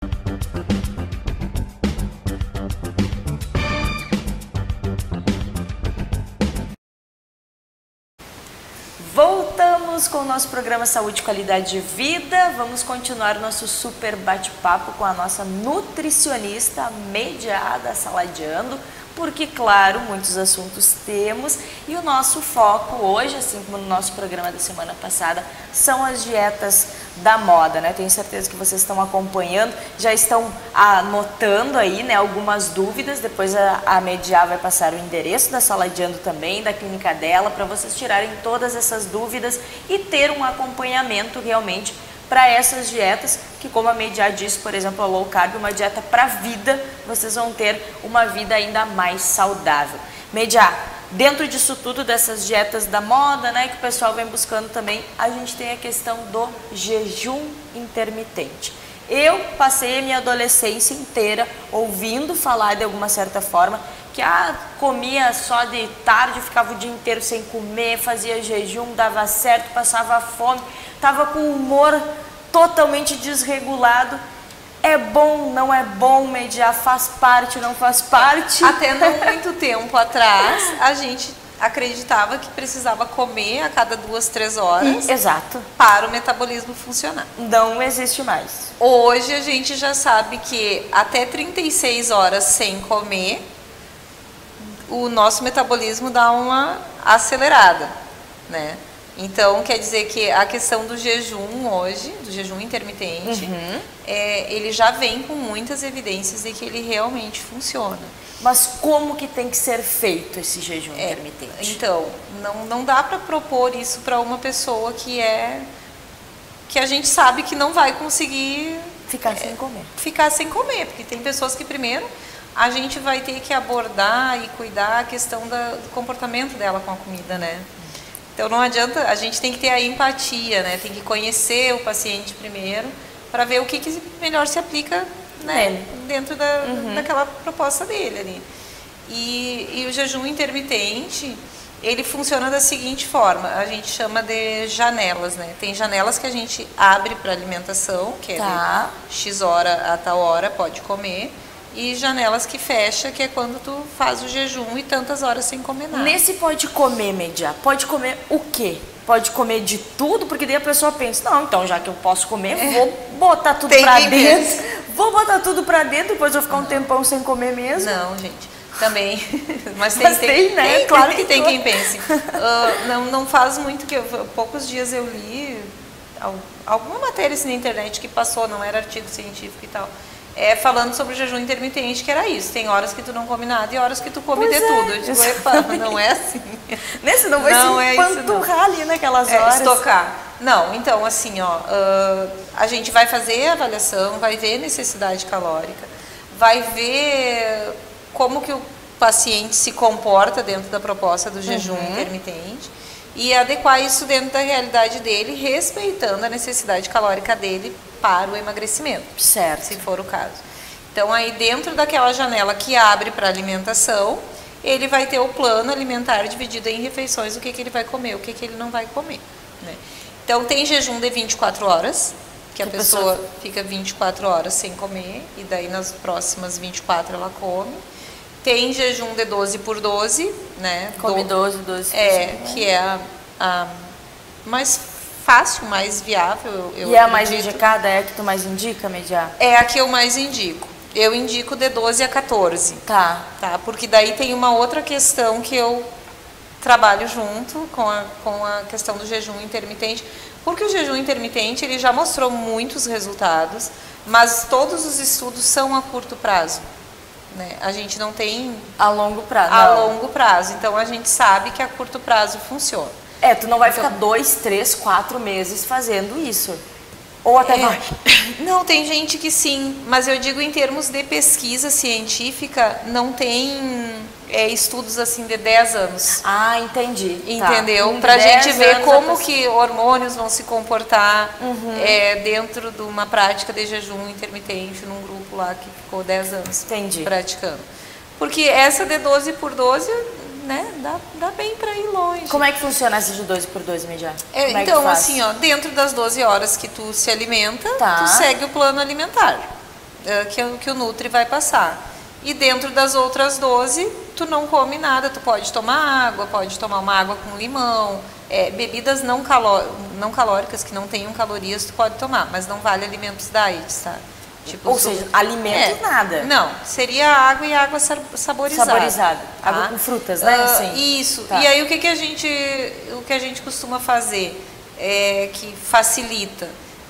Speaker 1: Voltamos com o nosso programa Saúde e Qualidade de Vida. Vamos continuar o nosso super bate-papo com a nossa nutricionista mediada Saladiando, porque, claro, muitos assuntos temos e o nosso foco hoje, assim como no nosso programa da semana passada, são as dietas da moda, né? Tenho certeza que vocês estão acompanhando, já estão anotando aí, né, algumas dúvidas. Depois a, a Mediar vai passar o endereço da Saladiando também, da clínica dela, para vocês tirarem todas essas dúvidas e ter um acompanhamento realmente para essas dietas, que como a Mediar disse, por exemplo, a low carb, uma dieta para a vida, vocês vão ter uma vida ainda mais saudável. Mediar, dentro disso tudo, dessas dietas da moda, né, que o pessoal vem buscando também, a gente tem a questão do jejum intermitente. Eu passei a minha adolescência inteira ouvindo falar de alguma certa forma que ah, comia só de tarde, ficava o dia inteiro sem comer, fazia jejum, dava certo, passava fome, estava com o humor totalmente desregulado. É bom, não é bom? Mediar faz parte, não faz parte?
Speaker 2: Até não muito tempo atrás, a gente acreditava que precisava comer a cada duas, três horas.
Speaker 1: Exato.
Speaker 2: Para o metabolismo funcionar.
Speaker 1: Não existe mais.
Speaker 2: Hoje a gente já sabe que até trinta e seis horas sem comer, o nosso metabolismo dá uma acelerada, né? Então, quer dizer que a questão do jejum hoje, do jejum intermitente, uhum. é, ele já vem com muitas evidências de que ele realmente funciona.
Speaker 1: Mas como que tem que ser feito esse jejum é, intermitente?
Speaker 2: Então, não, não dá para propor isso para uma pessoa que é que a gente sabe que não vai conseguir
Speaker 1: ficar
Speaker 2: é,
Speaker 1: sem comer.
Speaker 2: Ficar sem comer, porque tem pessoas que primeiro a gente vai ter que abordar e cuidar a questão da, do comportamento dela com a comida, né? Então não adianta, a gente tem que ter a empatia, né? Tem que conhecer o paciente primeiro para ver o que, que melhor se aplica, né? Dentro da, uhum. daquela proposta dele ali. E, e o jejum intermitente, ele funciona da seguinte forma, a gente chama de janelas, né? Tem janelas que a gente abre para alimentação, que é tá. de X hora a tal hora pode comer. E janelas que fecha, que é quando tu faz o jejum e tantas horas sem comer nada.
Speaker 1: Nesse pode comer, Mediar, pode comer o quê? Pode comer de tudo? Porque daí a pessoa pensa, não, então já que eu posso comer, é. vou botar tudo Tem pra dentro. Pensa. Vou botar tudo pra dentro, depois eu vou ficar um tempão sem comer mesmo.
Speaker 2: Não, gente, também. Mas tem,
Speaker 1: Mas tem, tem né?
Speaker 2: Tem, claro que tem quem pense. Uh, não, não faz muito que, eu, poucos dias eu li alguma matéria assim na internet que passou, não era artigo científico e tal. É, falando sobre o jejum intermitente, que era isso. Tem horas que tu não come nada e horas que tu come pois de é, tudo. Eu digo, epa, não é assim.
Speaker 1: Nesse não vai não se é empanturrar ali naquelas
Speaker 2: é,
Speaker 1: horas.
Speaker 2: Estocar. Não, então assim, ó, uh, a gente vai fazer a avaliação, vai ver necessidade calórica. vai ver como que o paciente se comporta dentro da proposta do jejum uhum. intermitente e adequar isso dentro da realidade dele, respeitando a necessidade calórica dele para o emagrecimento,
Speaker 1: certo.
Speaker 2: se for o caso. Então, aí dentro daquela janela que abre para alimentação, ele vai ter o plano alimentar dividido em refeições, o que, que ele vai comer, o que, que ele não vai comer. Né? Então, tem jejum de vinte e quatro horas, que a que pessoa, pessoa fica vinte e quatro horas sem comer, e daí nas próximas vinte e quatro ela come. Tem jejum de doze por doze, né?
Speaker 1: Come doze, doze.
Speaker 2: É, que é a, a mais fácil, mais viável. Eu
Speaker 1: e é a mais indicada? É a que tu mais indica, Mediá?
Speaker 2: É a que eu mais indico. Eu indico de doze a quatorze.
Speaker 1: Tá.
Speaker 2: Tá. Porque daí tem uma outra questão que eu trabalho junto com a, com a questão do jejum intermitente. Porque o jejum intermitente, ele já mostrou muitos resultados, mas todos os estudos são a curto prazo. Né? A gente não tem...
Speaker 1: A longo prazo.
Speaker 2: A não. longo prazo. Então, a gente sabe que a curto prazo funciona.
Speaker 1: É, tu não vai
Speaker 2: então,
Speaker 1: ficar dois, três, quatro meses fazendo isso. Ou até
Speaker 2: é,
Speaker 1: mais.
Speaker 2: Não, tem gente que sim. Mas eu digo em termos de pesquisa científica, não tem é, estudos assim de dez anos.
Speaker 1: Ah, entendi.
Speaker 2: Entendeu?
Speaker 1: Tá.
Speaker 2: Pra gente ver como que hormônios vão se comportar uhum. é, dentro de uma prática de jejum intermitente num grupo lá que ficou dez anos
Speaker 1: entendi.
Speaker 2: praticando. Porque essa de doze por doze... Né? Dá, dá bem para ir longe.
Speaker 1: Como é que funciona essa de doze por doze, Mediá?
Speaker 2: É, então, é assim, ó, dentro das doze horas que tu se alimenta,
Speaker 1: tá.
Speaker 2: tu segue o plano alimentar, é, que, que o Nutri vai passar. E dentro das outras doze, tu não come nada, tu pode tomar água, pode tomar uma água com limão, é, bebidas não, caló não calóricas, que não tenham calorias, tu pode tomar, mas não vale alimentos diet, tá?
Speaker 1: Tipo, ou seja, alimentos é, nada.
Speaker 2: Não, seria água e água saborizada.
Speaker 1: Saborizada.
Speaker 2: Tá?
Speaker 1: Água com frutas, né?
Speaker 2: Uh,
Speaker 1: Sim.
Speaker 2: Isso.
Speaker 1: Tá.
Speaker 2: E aí o que, que a gente, o que a gente costuma fazer é que facilita.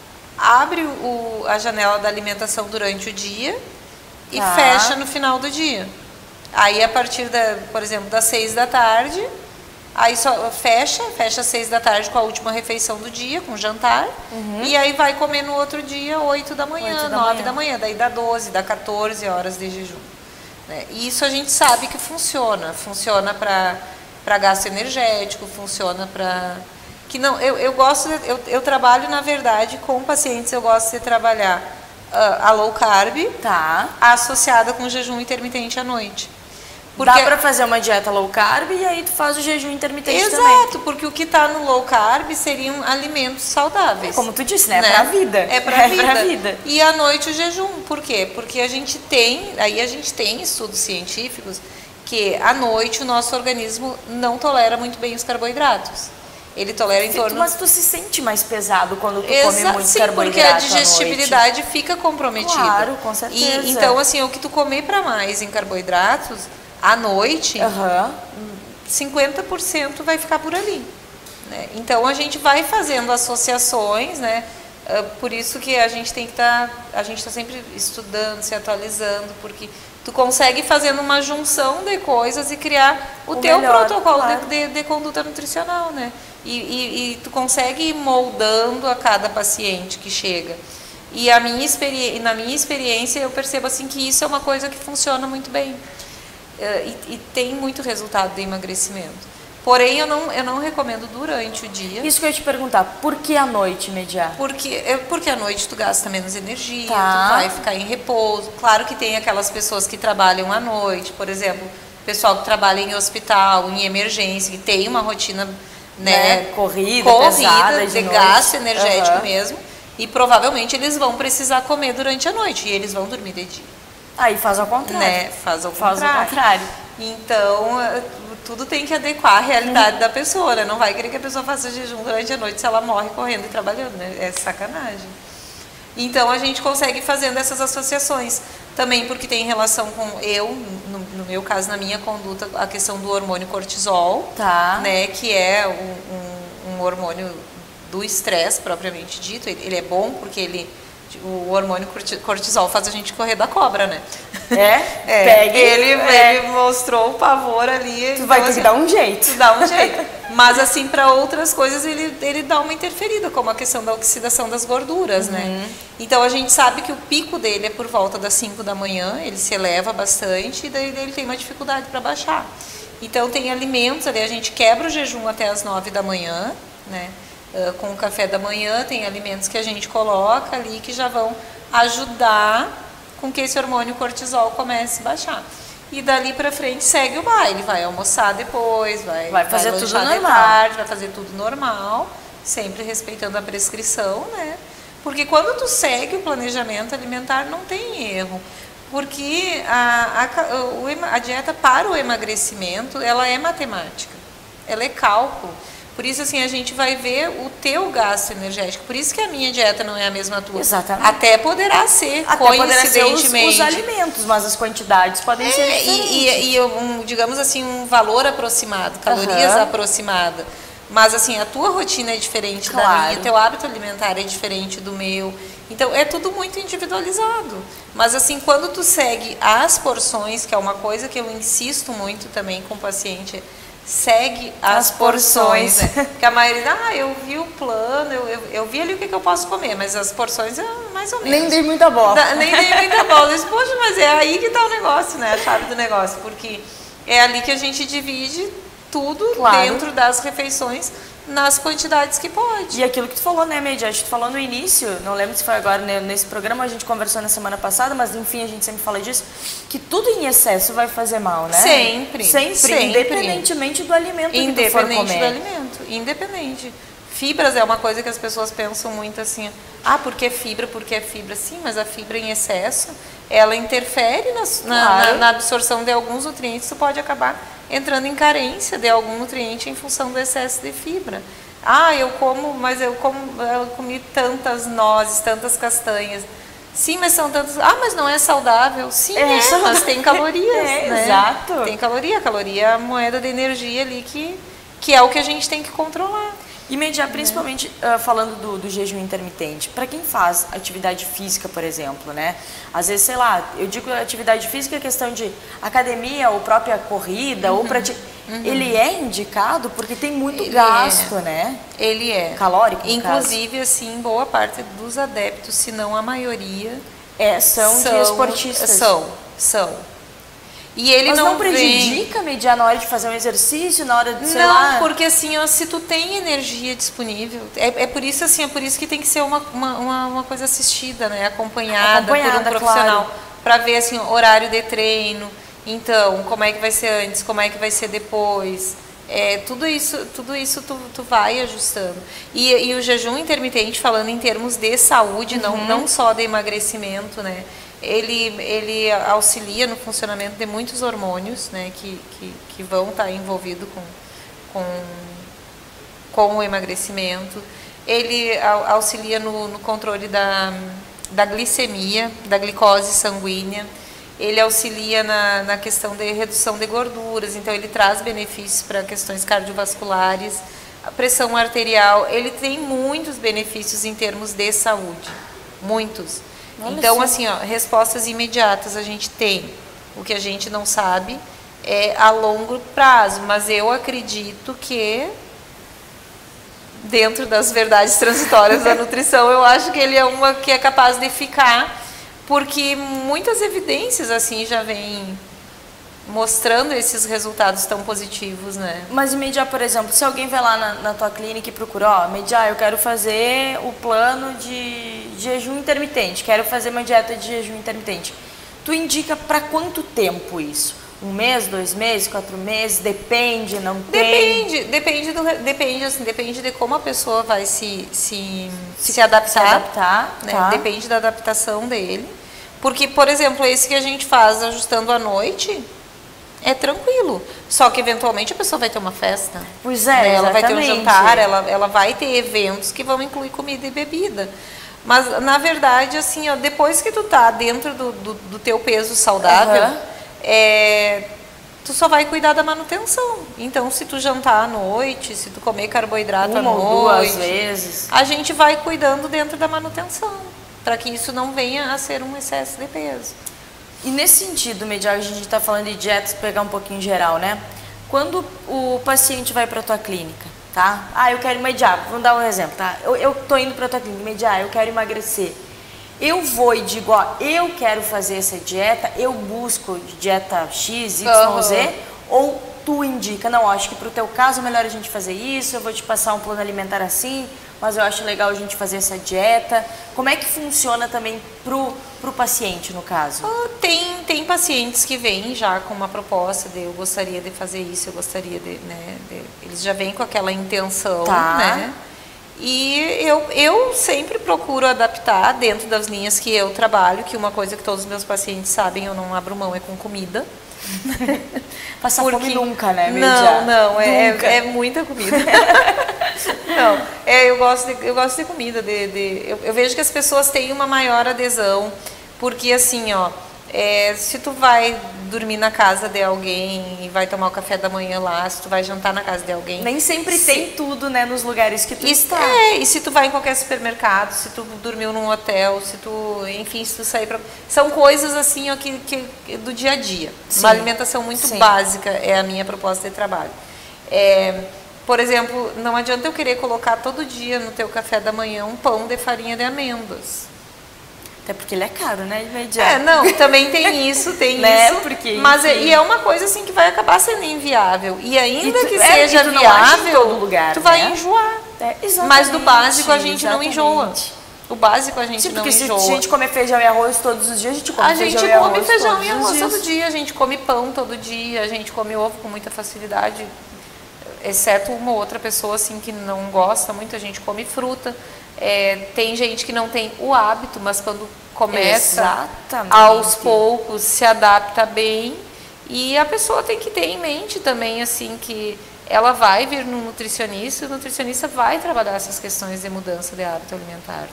Speaker 2: Abre o, a janela da alimentação durante o dia e
Speaker 1: tá.
Speaker 2: fecha no final do dia. Aí a partir da, por exemplo, das seis da tarde, aí só fecha, fecha às seis da tarde com a última refeição do dia, com jantar, uhum. e aí vai comer no outro dia, oito da manhã, nove da manhã, daí dá doze, dá quatorze horas de jejum. Né? E isso a gente sabe que funciona, funciona para gasto energético, funciona para... que não, eu, eu gosto, de, eu, eu trabalho na verdade com pacientes, eu gosto de trabalhar uh, a low carb,
Speaker 1: tá.
Speaker 2: associada com jejum intermitente à noite.
Speaker 1: Porque... Dá pra fazer uma dieta low carb e aí tu faz o jejum intermitente
Speaker 2: Exato,
Speaker 1: também.
Speaker 2: Exato, porque o que tá no low carb seriam alimentos saudáveis.
Speaker 1: É como tu disse, né?
Speaker 2: né?
Speaker 1: É pra vida.
Speaker 2: É pra,
Speaker 1: é
Speaker 2: vida.
Speaker 1: pra vida.
Speaker 2: E à noite o jejum. Por quê? Porque a gente tem, aí a gente tem estudos científicos que à noite o nosso organismo não tolera muito bem os carboidratos. Ele tolera em torno...
Speaker 1: Mas tu se sente mais pesado quando tu
Speaker 2: Exa...
Speaker 1: come muito
Speaker 2: Sim,
Speaker 1: carboidrato
Speaker 2: porque a digestibilidade fica comprometida.
Speaker 1: Claro, com certeza.
Speaker 2: E, então, assim, o que tu comer para mais em carboidratos, à noite,
Speaker 1: uhum.
Speaker 2: cinquenta por cento vai ficar por ali. Né? Então, a gente vai fazendo associações, né? Uh, por isso que a gente tem que estar... Tá, a gente está sempre estudando, se atualizando, porque... Tu consegue fazendo uma junção de coisas e criar o, o teu melhor, protocolo claro. de, de, de conduta nutricional, né? E, e, e tu consegue ir moldando a cada paciente que chega. E a minha experi na minha experiência eu percebo assim que isso é uma coisa que funciona muito bem. Uh, e, e tem muito resultado de emagrecimento. Porém, eu não, eu não recomendo durante o dia.
Speaker 1: Isso que eu ia te perguntar, por que à noite, Mediá?
Speaker 2: Porque, porque à noite tu gasta menos energia,
Speaker 1: tá.
Speaker 2: tu vai ficar em repouso. Claro que tem aquelas pessoas que trabalham à noite, por exemplo, pessoal que trabalha em hospital, em emergência, que tem uma rotina né,
Speaker 1: né, corrida,
Speaker 2: corrida
Speaker 1: pesada,
Speaker 2: de,
Speaker 1: de
Speaker 2: gasto energético
Speaker 1: uhum.
Speaker 2: mesmo. E provavelmente eles vão precisar comer durante a noite e eles vão dormir de dia.
Speaker 1: Aí faz ao contrário.
Speaker 2: Né? Faz ao
Speaker 1: faz
Speaker 2: contrário.
Speaker 1: Ao contrário.
Speaker 2: Então, tudo tem que adequar à realidade da pessoa, né? Não vai querer que a pessoa faça jejum durante a noite se ela morre correndo e trabalhando, né? É sacanagem. Então, a gente consegue fazendo essas associações. Também porque tem relação com eu, no, no meu caso, na minha conduta, a questão do hormônio cortisol,
Speaker 1: tá. né?
Speaker 2: Que é um, um, um hormônio do estresse, propriamente dito. Ele, ele é bom porque ele... O hormônio cortisol faz a gente correr da cobra, né?
Speaker 1: É?
Speaker 2: é
Speaker 1: Pegue,
Speaker 2: ele,
Speaker 1: é.
Speaker 2: ele mostrou o pavor ali.
Speaker 1: Tu então, vai ter assim, que dar um jeito.
Speaker 2: Tu dá um jeito. Mas assim, para outras coisas ele, ele dá uma interferida, como a questão da oxidação das gorduras, uhum. né? Então a gente sabe que o pico dele é por volta das cinco da manhã, ele se eleva bastante e daí ele tem uma dificuldade para baixar. Então tem alimentos ali, a gente quebra o jejum até as nove da manhã, né? Uh, com o café da manhã, tem alimentos que a gente coloca ali que já vão ajudar com que esse hormônio cortisol comece a baixar. E dali pra frente segue o baile, vai almoçar depois, vai,
Speaker 1: vai fazer
Speaker 2: vai
Speaker 1: tudo
Speaker 2: de
Speaker 1: normal.
Speaker 2: tarde, vai fazer tudo normal, sempre respeitando a prescrição, né? Porque quando tu segue o planejamento alimentar, não tem erro. Porque a, a, a dieta para o emagrecimento, ela é matemática, ela é cálculo. Por isso, assim, a gente vai ver o teu gasto energético. Por isso que a minha dieta não é a mesma tua.
Speaker 1: Exatamente.
Speaker 2: Até poderá ser,
Speaker 1: Até
Speaker 2: coincidentemente.
Speaker 1: Poderá ser os, os alimentos, mas as quantidades podem
Speaker 2: é,
Speaker 1: ser diferentes.
Speaker 2: E, e um, digamos assim, um valor aproximado, calorias uhum. aproximadas. Mas, assim, a tua rotina é diferente claro. da minha, teu hábito alimentar é diferente do meu. Então, é tudo muito individualizado. Mas, assim, quando tu segue as porções, que é uma coisa que eu insisto muito também com o paciente, segue as, as porções, porções. Né? Porque a maioria, ah, eu vi o plano, eu, eu, eu vi ali o que, que eu posso comer, mas as porções é mais ou menos.
Speaker 1: Nem dei muita bola.
Speaker 2: Da, nem dei muita bola. Eu disse, poxa, mas é aí que está o negócio, né? A chave do negócio, porque é ali que a gente divide tudo claro. dentro das refeições nas quantidades que pode.
Speaker 1: E aquilo que tu falou, né, Meide? A gente falou no início, não lembro se foi agora né, nesse programa, a gente conversou na semana passada, mas enfim, a gente sempre fala disso, que tudo em excesso vai fazer mal, né?
Speaker 2: Sempre.
Speaker 1: Sempre, sempre. Independentemente do alimento que tu for comer.
Speaker 2: Independente do alimento, independente. Fibras é uma coisa que as pessoas pensam muito assim, ah, porque fibra, porque é fibra. Sim, mas a fibra em excesso, ela interfere na, claro. na, na absorção de alguns nutrientes, tu pode acabar entrando em carência de algum nutriente em função do excesso de fibra. Ah, eu como, mas eu, como, eu comi tantas nozes, tantas castanhas. Sim, mas são tantas... Ah, mas não é saudável. Sim, é, é mas tem calorias, é, né?
Speaker 1: Exato.
Speaker 2: Tem caloria. A caloria é a moeda de energia ali que, que é o que a gente tem que controlar.
Speaker 1: E mediar, principalmente uh, falando do, do jejum intermitente, para quem faz atividade física, por exemplo, né? Às vezes, sei lá, eu digo atividade física é questão de academia ou própria corrida, uhum. ou prati... uhum. ele é indicado porque tem muito ele gasto,
Speaker 2: é.
Speaker 1: né?
Speaker 2: Ele é.
Speaker 1: Calórico, no
Speaker 2: Inclusive,
Speaker 1: caso.
Speaker 2: assim, boa parte dos adeptos, se não a maioria,
Speaker 1: é, são, são de esportistas.
Speaker 2: São, são. E ele
Speaker 1: Mas
Speaker 2: não,
Speaker 1: não prejudica
Speaker 2: vem...
Speaker 1: mediar na hora de fazer um exercício, na hora de, sei
Speaker 2: não,
Speaker 1: lá...
Speaker 2: Não, porque assim, ó, se tu tem energia disponível, é, é por isso assim, é por isso que tem que ser uma, uma, uma, uma coisa assistida, né? Acompanhada, Acompanhada por um profissional, claro. Para ver assim, horário de treino, então, como é que vai ser antes, como é que vai ser depois... É, tudo isso, tudo isso tu, tu vai ajustando. E, e o jejum intermitente, falando em termos de saúde, uhum. não, não só de emagrecimento, né? Ele, ele auxilia no funcionamento de muitos hormônios, né? Que, que, que vão estar envolvidos com, com, com o emagrecimento. Ele auxilia no, no controle da, da glicemia, da glicose sanguínea. Ele auxilia na, na questão de redução de gorduras, então ele traz benefícios para questões cardiovasculares, a pressão arterial, ele tem muitos benefícios em termos de saúde, muitos. Olha então, assim, ó, respostas imediatas a gente tem. O que a gente não sabe é a longo prazo, mas eu acredito que dentro das verdades transitórias da nutrição, eu acho que ele é uma que é capaz de ficar. Porque muitas evidências assim já vêm mostrando esses resultados tão positivos, né?
Speaker 1: Mas mediar, por exemplo, se alguém vai lá na, na tua clínica e procura, ó, mediar, eu quero fazer o plano de jejum intermitente, quero fazer uma dieta de jejum intermitente. Tu indica para quanto tempo isso? Um mês, dois meses, quatro meses? Depende, não tem?
Speaker 2: Depende, depende, do, depende, assim, depende de como a pessoa vai se, se, se, se adaptar. Se adaptar, né? Tá. Depende da adaptação dele. Porque, por exemplo, esse que a gente faz ajustando à noite é tranquilo. Só que, eventualmente, a pessoa vai ter uma festa.
Speaker 1: Pois é,
Speaker 2: né? Ela
Speaker 1: exatamente.
Speaker 2: vai ter um jantar, ela, ela vai ter eventos que vão incluir comida e bebida. Mas, na verdade, assim, ó, depois que tu tá dentro do, do, do teu peso saudável... Uhum. É, tu só vai cuidar da manutenção. Então, se tu jantar à noite, se tu comer carboidrato à noite,
Speaker 1: ou duas vezes,
Speaker 2: a gente vai cuidando dentro da manutenção, para que isso não venha a ser um excesso de peso.
Speaker 1: E nesse sentido, Mediar, a gente está falando de dietas, pegar um pouquinho geral, né? quando o paciente vai para a tua clínica, tá? Ah, eu quero mediar, vamos dar um exemplo, tá? Eu, eu tô indo para a tua clínica mediar, eu quero emagrecer. Eu vou e digo, ó, eu quero fazer essa dieta, eu busco dieta X, Y, Z, uhum. ou tu indica, não, acho que pro teu caso é melhor a gente fazer isso, eu vou te passar um plano alimentar assim, mas eu acho legal a gente fazer essa dieta. Como é que funciona também pro, pro paciente, no caso?
Speaker 2: Oh, tem, tem pacientes que vêm já com uma proposta de eu gostaria de fazer isso, eu gostaria de, né, de, eles já vêm com aquela intenção, tá. né? E eu, eu sempre procuro adaptar dentro das linhas que eu trabalho, que uma coisa que todos os meus pacientes sabem, eu não abro mão, é com comida.
Speaker 1: Passar Porque... fome nunca, né?
Speaker 2: Não, não, é, é, é muita comida. Não, é, eu, gosto de, eu gosto de comida. De, de, eu, eu vejo que as pessoas têm uma maior adesão, porque assim, ó, é, se tu vai dormir na casa de alguém e vai tomar o café da manhã lá, se tu vai jantar na casa de alguém...
Speaker 1: Nem sempre se... tem tudo, né, nos lugares que tu
Speaker 2: e,
Speaker 1: está.
Speaker 2: É, e se tu vai em qualquer supermercado, se tu dormiu num hotel, se tu, enfim, se tu sair pra... São coisas assim, ó, que, que, do dia a dia. Sim. Uma alimentação muito Sim. básica é a minha proposta de trabalho. É, por exemplo, não adianta eu querer colocar todo dia no teu café da manhã um pão de farinha de amêndoas.
Speaker 1: Até porque ele é caro, né? Imediato.
Speaker 2: É, não, também tem isso, tem
Speaker 1: né?
Speaker 2: isso.
Speaker 1: Porque,
Speaker 2: mas é, e é uma coisa assim que vai acabar sendo inviável. E ainda e tu, que é, seja
Speaker 1: tu
Speaker 2: viável,
Speaker 1: em todo lugar,
Speaker 2: tu vai
Speaker 1: né?
Speaker 2: enjoar.
Speaker 1: É,
Speaker 2: mas do básico a gente
Speaker 1: exatamente.
Speaker 2: não enjoa. O básico a gente
Speaker 1: Sim,
Speaker 2: não
Speaker 1: porque
Speaker 2: enjoa.
Speaker 1: Se a gente comer feijão e arroz todos os dias, a gente come
Speaker 2: a
Speaker 1: feijão
Speaker 2: gente
Speaker 1: e arroz
Speaker 2: come feijão
Speaker 1: todos
Speaker 2: e arroz
Speaker 1: os
Speaker 2: todo dia. A gente come pão todo dia, a gente come ovo com muita facilidade. Exceto uma ou outra pessoa assim que não gosta muito, a gente come fruta. É, tem gente que não tem o hábito, mas quando começa Exatamente. aos poucos, se adapta bem. E a pessoa tem que ter em mente também assim que ela vai vir no nutricionista, e o nutricionista vai trabalhar essas questões de mudança de hábito alimentar.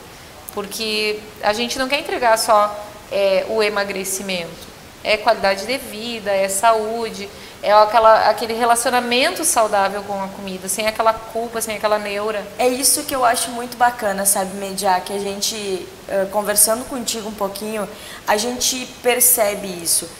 Speaker 2: Porque a gente não quer entregar só é, o emagrecimento, é qualidade de vida, é saúde, é aquela, aquele relacionamento saudável com a comida, sem aquela culpa, sem aquela neura.
Speaker 1: É isso que eu acho muito bacana, sabe, Mediar, que a gente, uh, conversando contigo um pouquinho, a gente percebe isso.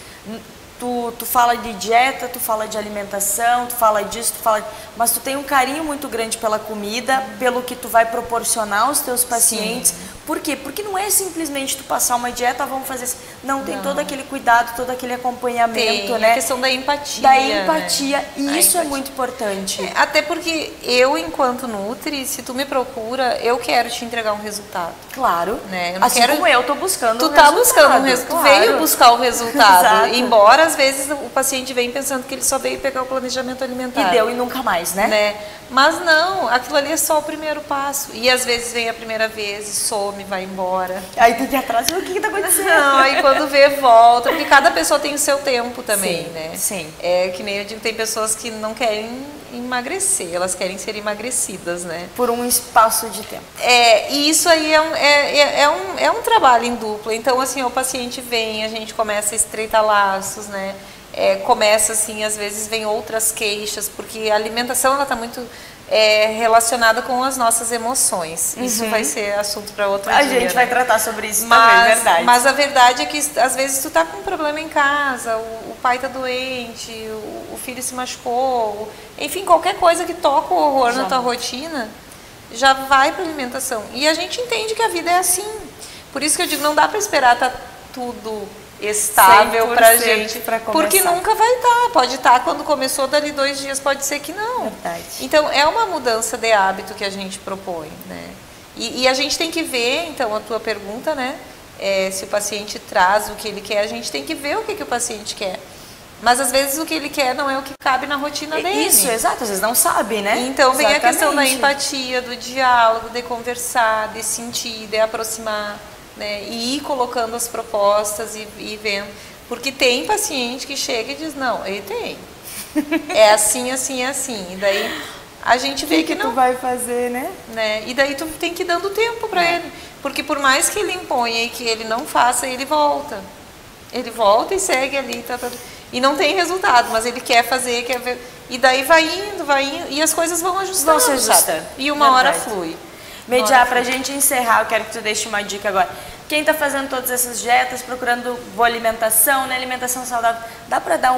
Speaker 1: Tu, tu fala de dieta, tu fala de alimentação, tu fala disso, tu fala... mas tu tem um carinho muito grande pela comida, pelo que tu vai proporcionar aos teus pacientes. Sim. Por quê? Porque não é simplesmente tu passar uma dieta, vamos fazer assim. Não, tem não. todo aquele cuidado, todo aquele acompanhamento,
Speaker 2: tem,
Speaker 1: né?
Speaker 2: A questão da empatia.
Speaker 1: Da empatia,
Speaker 2: né?
Speaker 1: e
Speaker 2: a
Speaker 1: isso
Speaker 2: empatia.
Speaker 1: é muito importante.
Speaker 2: É, até porque eu, enquanto Nutri, se tu me procura, eu quero te entregar um resultado.
Speaker 1: Claro.
Speaker 2: Né? Eu não
Speaker 1: assim
Speaker 2: quero...
Speaker 1: como eu tô buscando
Speaker 2: tu
Speaker 1: um
Speaker 2: tá
Speaker 1: resultado.
Speaker 2: buscando um resultado.
Speaker 1: Claro.
Speaker 2: Tu veio buscar o resultado.
Speaker 1: Exato.
Speaker 2: Embora, às vezes, o paciente vem pensando que ele só veio pegar o planejamento alimentar.
Speaker 1: E deu e nunca mais, né?
Speaker 2: né? Mas não, aquilo ali é só o primeiro passo. E às vezes vem a primeira vez e some, vai embora.
Speaker 1: Aí tem que ir atrás e ver o que está acontecendo.
Speaker 2: Não, aí quando vê, volta. Porque cada pessoa tem o seu tempo também,
Speaker 1: sim,
Speaker 2: né?
Speaker 1: Sim.
Speaker 2: É que nem eu digo, tem pessoas que não querem emagrecer, elas querem ser emagrecidas, né?
Speaker 1: Por um espaço de tempo.
Speaker 2: É, e isso aí é um, é, é, é, um, é um trabalho em dupla. Então, assim, o paciente vem, a gente começa a estreitar laços, né? É, começa assim, às vezes vem outras queixas, porque a alimentação ela está muito é, relacionada com as nossas emoções. Uhum. Isso vai ser assunto para outro
Speaker 1: a
Speaker 2: dia.
Speaker 1: A gente
Speaker 2: né?
Speaker 1: vai tratar sobre isso
Speaker 2: mas,
Speaker 1: também, verdade.
Speaker 2: Mas a verdade é que às vezes tu tá com um problema em casa, o, o pai tá doente, o, o filho se machucou, enfim, qualquer coisa que toca o horror já. na tua rotina, já vai para alimentação. E a gente entende que a vida é assim. Por isso que eu digo, não dá para esperar tá tudo estável pra gente,
Speaker 1: pra
Speaker 2: porque nunca vai estar, pode estar quando começou, dali dois dias pode ser que não.
Speaker 1: Verdade.
Speaker 2: Então é uma mudança de hábito que a gente propõe, né? E, e a gente tem que ver, então, a tua pergunta, né? É, se o paciente traz o que ele quer, a gente tem que ver o que, que o paciente quer. Mas às vezes o que ele quer não é o que cabe na rotina dele.
Speaker 1: Isso, exato, às vezes não sabe, né?
Speaker 2: Então vem
Speaker 1: Exatamente.
Speaker 2: a questão da empatia, do diálogo, de conversar, de sentir, de aproximar. Né, e ir colocando as propostas e, e vendo. Porque tem paciente que chega e diz, não, ele tem. É assim, assim, assim. E daí a gente vê que, que, que não.
Speaker 1: Tu vai fazer, né?
Speaker 2: né? E daí tu tem que ir dando tempo para
Speaker 1: é.
Speaker 2: ele. Porque por mais que ele imponha e que ele não faça, ele volta. Ele volta e segue ali. Tá, tá, e não tem resultado, mas ele quer fazer, quer ver. E daí vai indo, vai indo. E as coisas vão ajustando.
Speaker 1: Vão se ajustando.
Speaker 2: E uma
Speaker 1: Verdade.
Speaker 2: hora flui.
Speaker 1: Mediar, pra gente encerrar, eu quero que tu deixe uma dica agora. Quem tá fazendo todas essas dietas, procurando boa alimentação, né, alimentação saudável, dá pra dar um,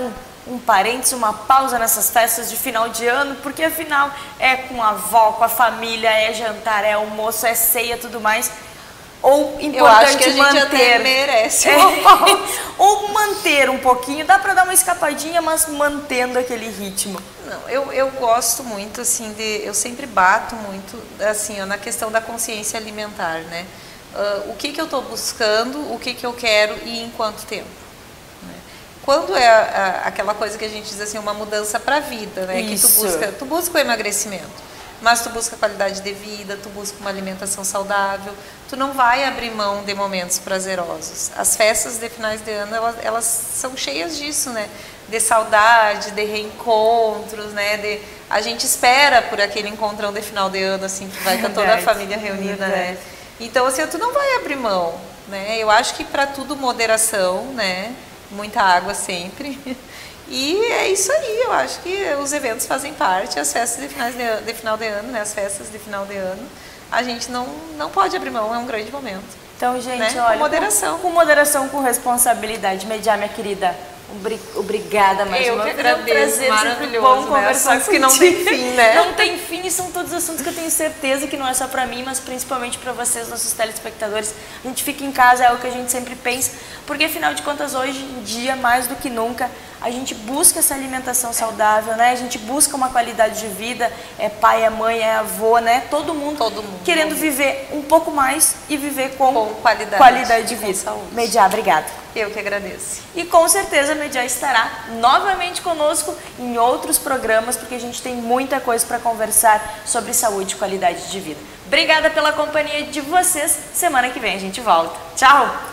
Speaker 1: um parênteses, uma pausa nessas festas de final de ano, porque afinal é com a avó, com a família, é jantar, é almoço, é ceia, tudo mais. Ou importante
Speaker 2: eu acho que a gente
Speaker 1: manter,
Speaker 2: até merece
Speaker 1: é,
Speaker 2: uma pausa.
Speaker 1: ou manter um pouquinho, dá para dar uma escapadinha, mas mantendo aquele ritmo.
Speaker 2: Não, eu, eu gosto muito, assim, de, eu sempre bato muito, assim, ó, na questão da consciência alimentar, né? Uh, o que que eu estou buscando, o que que eu quero e em quanto tempo. Né? Quando é a, a, aquela coisa que a gente diz assim, uma mudança para a vida, né?
Speaker 1: Isso.
Speaker 2: Que tu busca, tu busca o emagrecimento. Mas tu busca qualidade de vida, tu busca uma alimentação saudável, tu não vai abrir mão de momentos prazerosos. As festas de finais de ano, elas, elas são cheias disso, né? De saudade, de reencontros, né? De, a gente espera por aquele encontrão de final de ano, assim, que vai com toda a família reunida, né? Então, assim, tu não vai abrir mão, né? Eu acho que para tudo moderação, né? Muita água sempre. E é isso aí, eu acho que os eventos fazem parte, as festas de, finais de, de final de ano, né? As festas de final de ano, a gente não, não pode abrir mão, é um grande momento.
Speaker 1: Então, gente,
Speaker 2: né?
Speaker 1: olha,
Speaker 2: com moderação.
Speaker 1: Com, com moderação, com responsabilidade. Mediar, minha querida, obrigada mais
Speaker 2: eu
Speaker 1: uma
Speaker 2: vez.
Speaker 1: Eu que agradeço, maravilhoso, bom conversar
Speaker 2: né? Que não tem fim, né?
Speaker 1: Não tem fim, e são todos assuntos que eu tenho certeza que não é só para mim, mas principalmente para vocês, nossos telespectadores. A gente fica em casa, é o que a gente sempre pensa, porque afinal de contas, hoje em dia, mais do que nunca, a gente busca essa alimentação saudável, né? A gente busca uma qualidade de vida, é pai, é mãe, é avô, né? Todo mundo,
Speaker 2: Todo mundo
Speaker 1: querendo viver um pouco mais e viver com,
Speaker 2: com qualidade,
Speaker 1: qualidade de vida.
Speaker 2: Saúde.
Speaker 1: Mediar, obrigada.
Speaker 2: Eu que agradeço.
Speaker 1: E com certeza a Mediar estará novamente conosco em outros programas, porque a gente tem muita coisa para conversar sobre saúde e qualidade de vida. Obrigada pela companhia de vocês. Semana que vem a gente volta. Tchau!